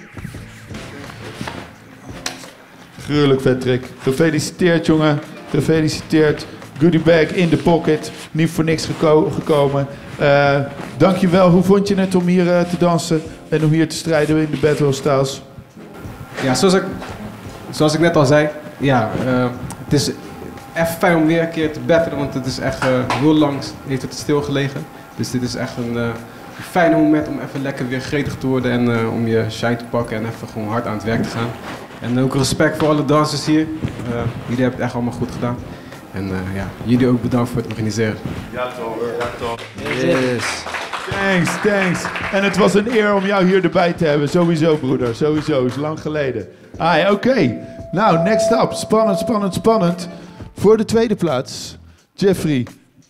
Gruwelijk, Patrick. Gefeliciteerd, jongen. Gefeliciteerd. Goodie bag in de pocket. Niet voor niks geko- gekomen. Uh, dankjewel. Hoe vond je het om hier uh, te dansen en om hier te strijden in de Battle Styles? Ja, zoals ik, zoals ik net al zei, ja, uh, het is echt fijn om weer een keer te battlen, want het is echt uh, heel lang heeft het stilgelegen. Dus dit is echt een uh, fijn moment om even lekker weer gretig te worden en uh, om je shine te pakken en even gewoon hard aan het werk te gaan. En ook respect voor alle dansers hier. Uh, jullie hebben het echt allemaal goed gedaan. En uh, ja, jullie ook bedankt voor het organiseren. Ja toch, ja toch. Yes. Thanks, thanks. En het was een eer om jou hier erbij te hebben. Sowieso, broeder. Sowieso. Is lang geleden. Ah, oké. Okay. Nou, next up. Spannend, spannend, spannend. Voor de tweede plaats. Jeffrey.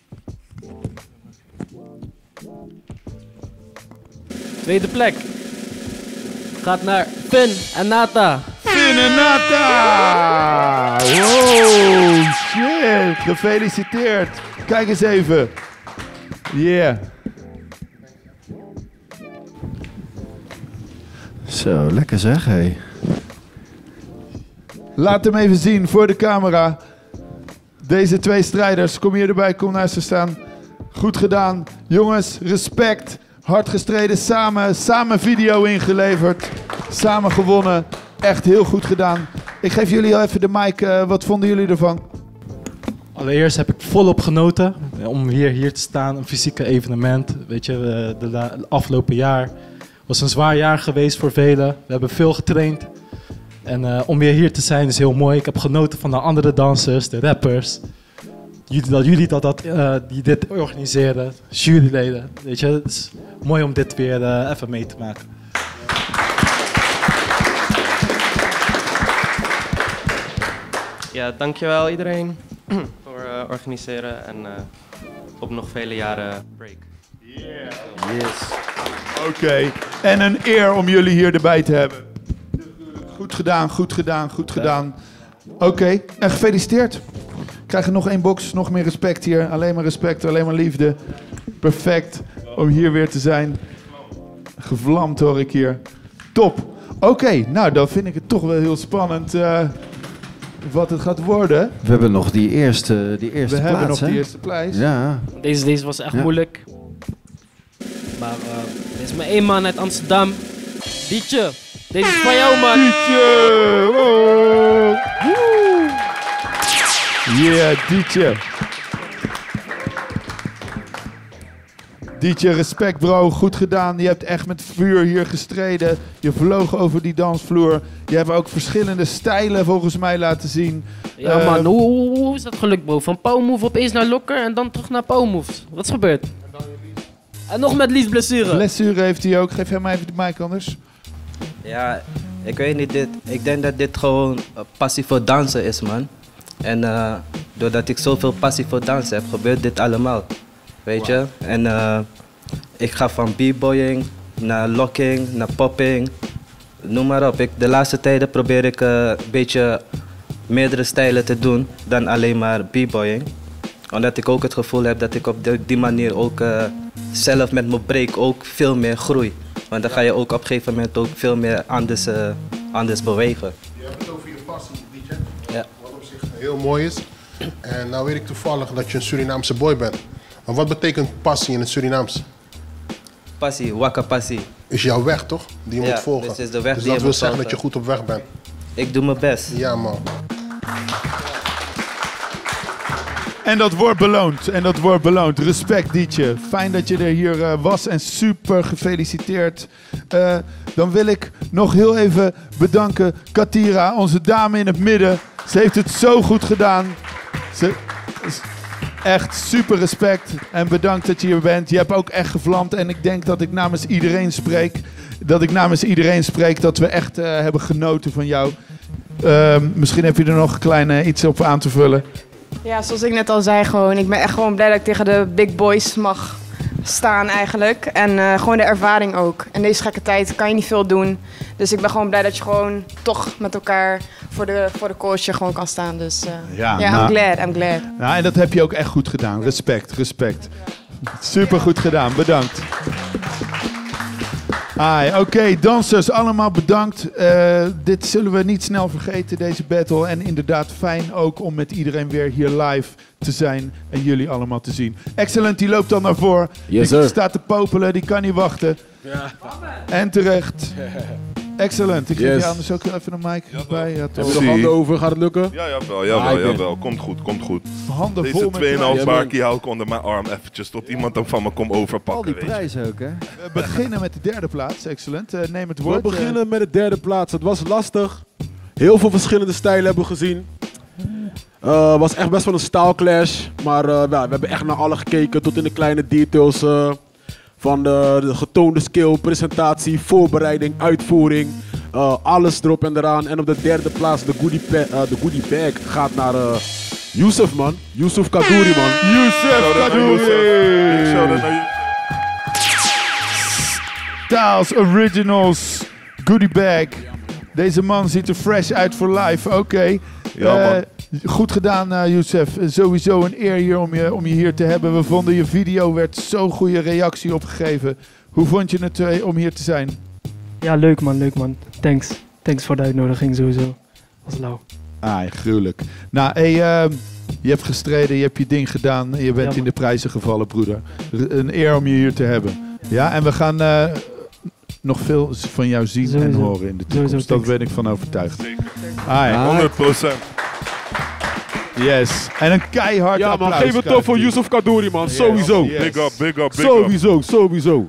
Tweede plek. Gaat naar Finn en Nata. Finn en Nata! Wow, shit. Gefeliciteerd. Kijk eens even. Yeah. Zo, lekker zeg, hé. Laat hem even zien voor de camera. Deze twee strijders. Kom hier erbij, kom naast ze staan. Goed gedaan. Jongens, respect. Hard gestreden, samen, samen video ingeleverd. Samen gewonnen. Echt heel goed gedaan. Ik geef jullie al even de mic. Uh, wat vonden jullie ervan? Allereerst heb ik volop genoten om weer hier te staan. Een fysieke evenement. Weet je, de, de, de afgelopen jaar was een zwaar jaar geweest voor velen. We hebben veel getraind. En uh, om weer hier te zijn is heel mooi. Ik heb genoten van de andere dansers, de rappers. Jullie dat, jullie dat, dat uh, die dit organiseren, juryleden. Weet je, het is mooi om dit weer uh, even mee te maken. Ja, dankjewel iedereen voor uh, organiseren en uh, op nog vele jaren break. Yeah. Yes. Oké, okay. En een eer om jullie hier erbij te hebben. Goed gedaan, goed gedaan, goed gedaan. Oké, okay. En gefeliciteerd. Krijgen nog één box, nog meer respect hier. Alleen maar respect, alleen maar liefde. Perfect om hier weer te zijn. Gevlamd hoor ik hier. Top. Oké, okay, nou dan vind ik het toch wel heel spannend. Uh, wat het gaat worden. We hebben nog die eerste, die eerste We plaats, hebben nog hè? die eerste prijs. Ja. Deze, deze was echt Ja. moeilijk. Maar uh, er is maar één man uit Amsterdam. Dietje, deze is van jou, man. Dietje! Oh. Woe. Yeah, Dietje. Dietje, respect bro, goed gedaan. Je hebt echt met vuur hier gestreden. Je vloog over die dansvloer. Je hebt ook verschillende stijlen volgens mij laten zien. Ja Uh, man, hoe, hoe, hoe is dat gelukt bro? Van power move opeens naar lokker en dan terug naar power moves. Wat is gebeurd? En nog met Lies blessure. Blessure heeft hij ook. Geef hem even de mic anders. Ja, ik weet niet, dit, ik denk dat dit gewoon uh, passie voor dansen is, man. En uh, doordat ik zoveel passie voor dansen heb, gebeurt dit allemaal. Weet je? En uh, ik ga van b-boying naar locking, naar popping, noem maar op. Ik, de laatste tijden probeer ik uh, een beetje meerdere stijlen te doen dan alleen maar b-boying. Omdat ik ook het gevoel heb dat ik op die, die manier ook uh, zelf met mijn break ook veel meer groei. Want dan ga je ook op een gegeven moment ook veel meer anders, uh, anders bewegen. Je hebt het over je passie, D J. Ja. Wat op zich heel mooi is. En nou weet ik toevallig dat je een Surinaamse boy bent. Maar wat betekent passie in het Surinaams? Passie, wakka passie. Is jouw weg toch? Die je Ja, moet volgen. dus is de weg dus die dat je wil moet zeggen dat volgen. je goed op weg bent. Ik doe mijn best. Ja man. En dat wordt beloond. En dat wordt beloond. Respect, Dietje. Fijn dat je er hier uh, was en super gefeliciteerd. Uh, dan wil ik nog heel even bedanken Katira, onze dame in het midden. Ze heeft het zo goed gedaan. Ze, echt super respect en bedankt dat je hier bent. Je hebt ook echt gevlamd en ik denk dat ik namens iedereen spreek. Dat ik namens iedereen spreek dat we echt uh, hebben genoten van jou. Uh, misschien heb je er nog een klein uh, iets op aan te vullen. Ja, zoals ik net al zei, gewoon, ik ben echt gewoon blij dat ik tegen de big boys mag staan eigenlijk. En uh, gewoon de ervaring ook. In deze gekke tijd kan je niet veel doen. Dus ik ben gewoon blij dat je gewoon toch met elkaar voor de, voor de coach gewoon kan staan. Dus uh, Ja, ja, nou- I'm glad, I'm glad. Nou, en dat heb je ook echt goed gedaan. Respect, respect. Super goed gedaan, bedankt. Oké, okay, dansers, allemaal bedankt. Uh, dit zullen we niet snel vergeten, deze battle. En inderdaad fijn ook om met iedereen weer hier live te zijn en jullie allemaal te zien. Excellent, die loopt dan naar voren. Yes, die sir. staat te popelen, die kan niet wachten. Ja. En terecht. Excellent, ik geef Yes. je anders ook even een mic bij. Ja, Heb je nog handen over? Gaat het lukken? Ja, jawel, jawel, Ah, ik ben- jawel. Komt goed, komt goed. Handen Deze vol met twee komma vijf prijzen. barkie hou ik onder mijn arm eventjes tot iemand dan van me komt overpakken. Al die weet je. prijzen ook, hè? We beginnen met de derde plaats, excellent. Uh, neem het We woord. beginnen met de derde plaats. Het was lastig. Heel veel verschillende stijlen hebben we gezien. Het was echt best wel een styleclash. Maar uh, ja, we hebben echt naar alle gekeken. Tot in de kleine details. uh, van de, de getoonde skill, presentatie, voorbereiding, uitvoering. Uh, alles erop en eraan. En op de derde plaats, de goodie, pa- uh, de goodie bag gaat naar uh, Yusuf, man. Yusuf Kadouri, man. Yusuf Kadouri! Shout-out naar Styles Originals Goodie Bag. Deze man ziet er fresh uit voor life. Oké. Okay. Ja, man. Goed gedaan, uh, Youssef. Sowieso een eer hier om je, om je hier te hebben. We vonden je video werd zo'n goede reactie opgegeven. Hoe vond je het uh, om hier te zijn? Ja, leuk man, leuk man. Thanks. Thanks voor de uitnodiging sowieso. Was lauw. Ah, gruwelijk. Nou, hey, uh, je hebt gestreden, je hebt je ding gedaan. En je bent Ja, in de prijzen gevallen, broeder. R- Een eer om je hier te hebben. Ja, en we gaan uh, nog veel van jou zien en Sowieso. horen in de toekomst. Sowieso, Dat thanks. ben ik van overtuigd. Zeker. Ah, honderd procent. Yes. En een keihard Ja, man. applaus. Geef het krijgt op voor hij. Yusuf Kadouri, man. Yes. Sowieso. Yes. Big up, big up, big up. Sowieso, sowieso.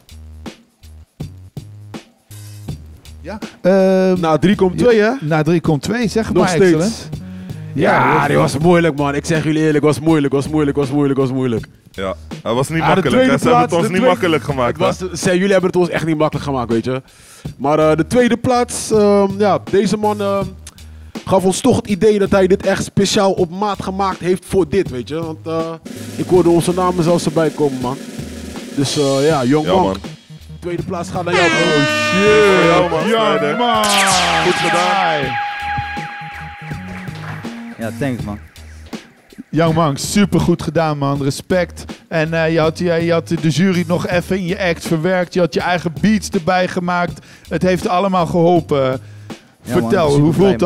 Ja. Uh, Na drie komt twee, hè? Na drie komt twee, zeg Nog maar. steeds. Excellent. Ja, dat die was moeilijk, man. Ik zeg jullie eerlijk, was moeilijk, was moeilijk, was moeilijk, was moeilijk. Ja, hij was niet Ja, de makkelijk. tweede Hè? Ze hebben het plaats, ons de niet tweede- makkelijk gemaakt. Het was, hè? zei, jullie hebben het ons echt niet makkelijk gemaakt, weet je. Maar uh, de tweede plaats, uh, ja, deze man uh, gaf ons toch het idee dat hij dit echt speciaal op maat gemaakt heeft voor dit, weet je. Want uh, ik hoorde onze namen zelfs erbij komen, man. Dus uh, ja, Young Ja, Monk. man. Tweede plaats gaat naar jou, bro. Oh shit. Ja, man. Ja, Snyder. man. Goed gedaan. Ja, thanks man. Young Monk, super goed gedaan, man. Respect. En uh, je, had, je, je had de jury nog even in je act verwerkt. Je had je eigen beats erbij gemaakt. Het heeft allemaal geholpen. Ja, man, Vertel, super hoe blij, voelt man. dat?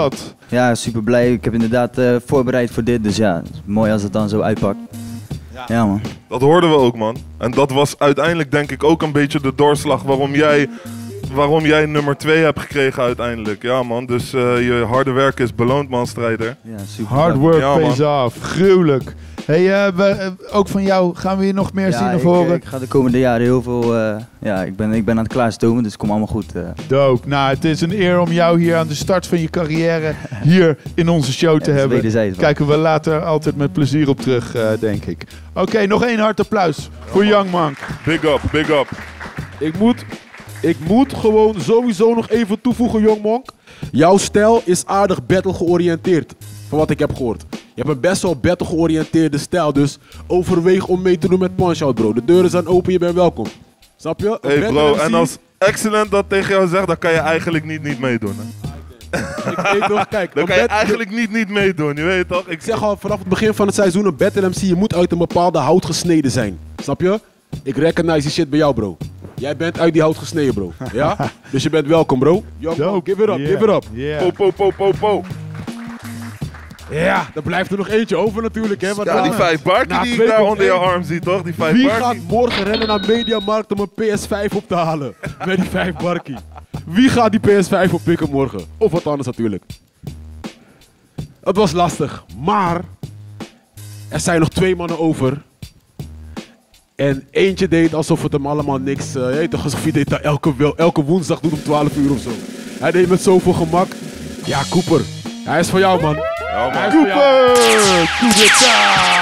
Ja, super blij. Ik heb inderdaad uh, voorbereid voor dit, dus ja, het is mooi als het dan zo uitpakt. Ja. ja man. Dat hoorden we ook, man. En dat was uiteindelijk denk ik ook een beetje de doorslag waarom jij, waarom jij nummer twee hebt gekregen uiteindelijk. Ja man, dus uh, je harde werk is beloond, man, strijder. Ja, super. Hard work ja, pays off. Gruwelijk. Hey, uh, we, uh, ook van jou gaan we hier nog meer ja, zien of ik, horen? ik ga de komende jaren heel veel... Uh, ja, ik ben, ik ben aan het klaarstomen, dus het komt allemaal goed. Uh. Dope. Nou, het is een eer om jou hier aan de start van je carrière hier in onze show te ja, hebben. Kijken we later altijd met plezier op terug, uh, denk ik. Oké, okay, nog één hard applaus voor Young Monk. Big up, big up. Ik moet, ik moet gewoon sowieso nog even toevoegen, Young Monk. Jouw stijl is aardig battle georiënteerd, van wat ik heb gehoord. Je hebt een best wel battle georiënteerde stijl, dus overweeg om mee te doen met Punch Out, bro. De deuren zijn open, je bent welkom. Snap je? Hey bro, en als Excellent dat tegen jou zegt, dan kan je eigenlijk niet niet meedoen. Hè? Ik weet nog, kijk. Dan kan je eigenlijk niet niet meedoen, je weet toch? Ik zeg al vanaf het begin van het seizoen, een Battle M C, je moet uit een bepaalde hout gesneden zijn. Snap je? Ik recognize die shit bij jou, bro. Jij bent uit die hout gesneden, bro. Ja? Dus je bent welkom, bro. Yo, bro, give it up, yeah. give it up. Yeah. Po, po, po, po, po. Ja, er blijft er nog eentje over natuurlijk, hè. Ja, die vijf barkie die ik daar onder je arm zie, toch? Die vijf Wie barkie. gaat morgen rennen naar Mediamarkt om een P S vijf op te halen? Met die vijf barkie. Wie gaat die P S vijf oppikken morgen? Of wat anders natuurlijk. Het was lastig, maar er zijn nog twee mannen over. En eentje deed alsof het hem allemaal niks... Uh, je weet toch, alsof hij deed dat elke, elke woensdag doet om twaalf uur of zo. Hij deed met zoveel gemak. Ja, Cooper. Hij is voor jou, man. Ja, man. Cooper! Cooper!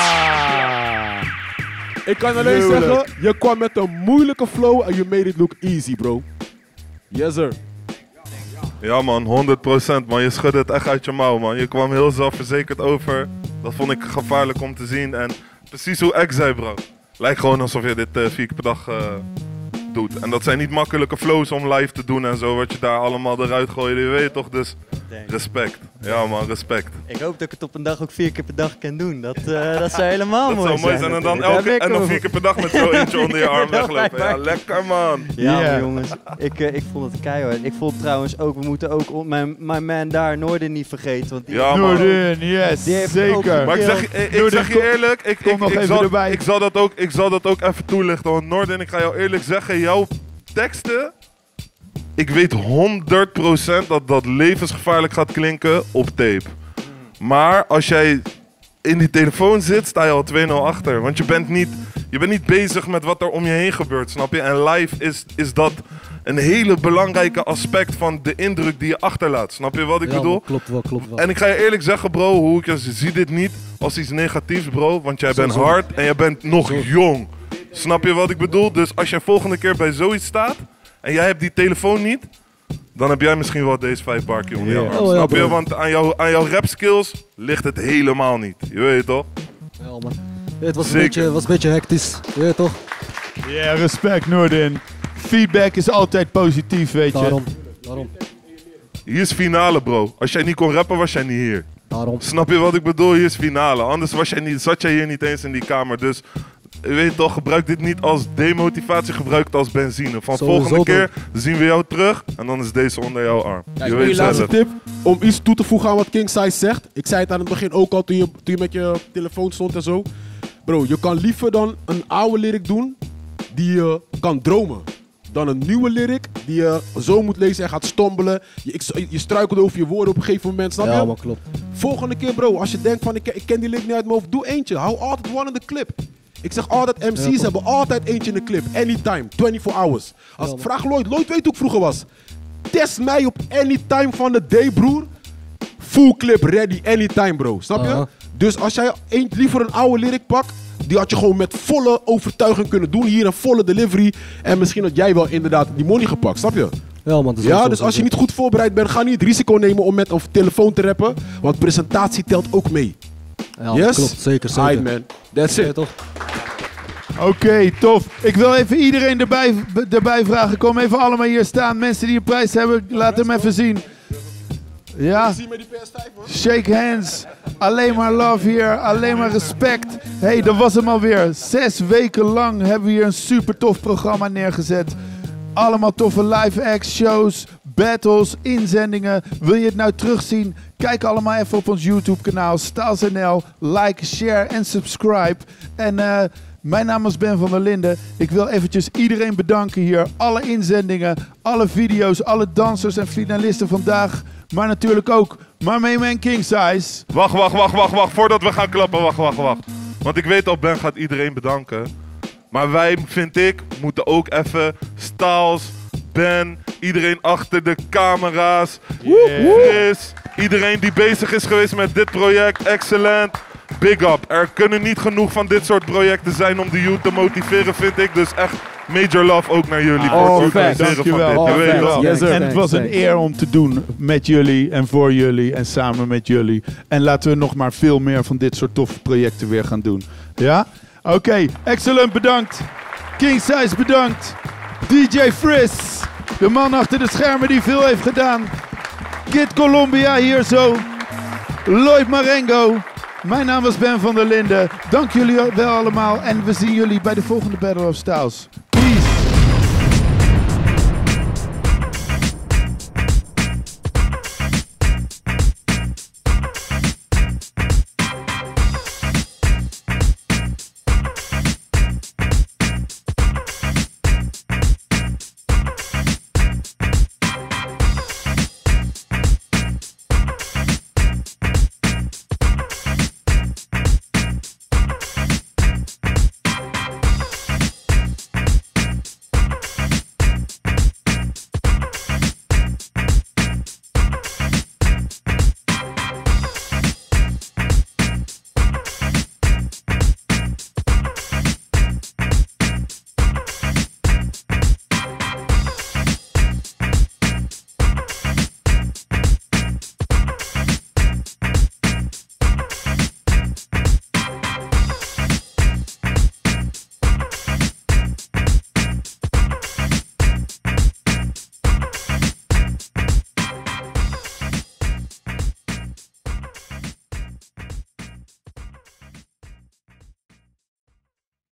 Ik kan alleen Leuk. zeggen, je kwam met een moeilijke flow en you made it look easy, bro. Yes, sir. Ja man, honderd procent man. Je schudde het echt uit je mouw, man. Je kwam heel zelfverzekerd over. Dat vond ik gevaarlijk om te zien. En precies hoe X zei, bro. Lijkt gewoon alsof je dit uh, vier keer per dag uh, doet. En dat zijn niet makkelijke flows om live te doen en zo. Wat je daar allemaal eruit gooit, je weet toch. Dus respect. Ja man, respect. Ik hoop dat ik het op een dag ook vier keer per dag kan doen. Dat, uh, dat zou helemaal dat mooi zijn. Dat zou mooi zijn. En dan, elke, en dan vier keer per dag met zo eentje onder je arm weglopen. Ja, lekker man. Ja, Yeah. maar jongens. Ik, uh, ik vond het keihard. Ik vond trouwens ook, we moeten ook on- mijn, mijn man daar, Noorden, niet vergeten. Want die Ja, man. Noorden, yes, Die heeft zeker. ook- Maar ik zeg, je- ik, ik Noorden, zeg je eerlijk, ik, kom ik, nog ik, even zal, erbij. ik, zal dat ook, ik zal dat ook even toelichten. Want Noorden, ik ga jou eerlijk zeggen, jouw teksten, ik weet honderd procent dat dat levensgevaarlijk gaat klinken op tape. Maar als jij in die telefoon zit, sta je al twee nul achter. Want je bent niet, je bent niet bezig met wat er om je heen gebeurt, snap je? En live is, is dat een hele belangrijke aspect van de indruk die je achterlaat. Snap je wat ik Ja, bedoel? klopt wel, klopt wel. En ik ga je eerlijk zeggen, bro, hoe ik je zie dit niet als iets negatiefs, bro. Want jij bent Zo, zo. hard en jij bent nog jong. Snap je wat ik bedoel? Dus als jij volgende keer bij zoiets staat en jij hebt die telefoon niet, dan heb jij misschien wel deze vijf barkie onder je Yeah. arm. Oh, ja, Snap je? bro. Want aan, jou, aan jouw rap skills ligt het helemaal niet. Je weet toch? Ja, man. Ja, het was een, Zeker. beetje, was een beetje hectisch. Je weet toch? Ja, yeah, respect Noorden. Feedback is altijd positief, weet je. Daarom. Daarom. Hier is finale, bro. Als jij niet kon rappen, was jij niet hier. Daarom. Snap je wat ik bedoel? Hier is finale. Anders was jij niet, zat jij hier niet eens in die kamer. Dus je weet toch, gebruik dit niet als demotivatie, gebruik het als benzine. Van Sowieso, volgende bro. keer zien we jou terug en dan is deze onder jouw arm. Kijk, je één weet laatste zelf. tip om iets toe te voegen aan wat King Size zegt. Ik zei het aan het begin ook al toen je, toen je met je telefoon stond en zo. Bro, je kan liever dan een oude lyric doen die je kan dromen. Dan een nieuwe lyric die je zo moet lezen en gaat stombelen. Je, ik, je struikelt over je woorden op een gegeven moment, snap je? Ja, maar klopt. Volgende keer, bro, als je denkt van ik, ik ken die lyric niet uit mijn hoofd, doe eentje. Hou altijd one in de clip. Ik zeg altijd, M C's Ja, hebben altijd eentje in de clip. Anytime, twenty-four hours. Als, Ja, vraag Lloyd, Lloyd weet hoe ik vroeger was. Test mij op anytime van de day, broer. Full clip ready, anytime, bro. Snap je? Aha. Dus als jij een, liever een oude lyric pakt, die had je gewoon met volle overtuiging kunnen doen. Hier een volle delivery. En misschien had jij wel inderdaad die money gepakt, snap je? Ja, man. dat is Ja, zo, dus zo, als je zo. niet goed voorbereid bent, ga niet het risico nemen om met een telefoon te rappen. Want presentatie telt ook mee. Ja, man, Yes? klopt. Zeker, zeker. Aight, man. That's Ja, it. toch? Oké, okay, tof. Ik wil even iedereen erbij, erbij vragen. Kom even allemaal hier staan. Mensen die een prijs hebben, laat hem even zien. Ja. Shake hands. Alleen maar love hier. Alleen maar respect. Hey, dat was hem alweer. Zes weken lang hebben we hier een super tof programma neergezet. Allemaal toffe live act shows. battles, inzendingen. Wil je het nou terugzien? Kijk allemaal even op ons YouTube kanaal Styles N L. Like, share en subscribe. En uh, mijn naam is Ben van der Linden. Ik wil eventjes iedereen bedanken hier. Alle inzendingen, alle video's, alle dansers en finalisten vandaag. Maar natuurlijk ook my main man King Size. Wacht, wacht, wacht, wacht, wacht. Voordat we gaan klappen, wacht, wacht, wacht. Want ik weet al, Ben gaat iedereen bedanken. Maar wij, vind ik, moeten ook even Styles, Ben, iedereen achter de camera's, Chris, iedereen die bezig is geweest met dit project, excellent. Big up. Er kunnen niet genoeg van dit soort projecten zijn om de youth te motiveren, vind ik. Dus echt major love ook naar jullie voor Oh, het organiseren van dit. dankjewel. Je weet wel. Yes, en het was een eer om te doen met jullie en voor jullie en samen met jullie. En laten we nog maar veel meer van dit soort toffe projecten weer gaan doen. Ja? Oké, okay. Excellent, bedankt. King Size, bedankt. D J Friss, de man achter de schermen die veel heeft gedaan. Kid Columbia hier zo. Lloyd Marengo. Mijn naam was Ben van der Linden. Dank jullie wel allemaal en we zien jullie bij de volgende Battle of Styles.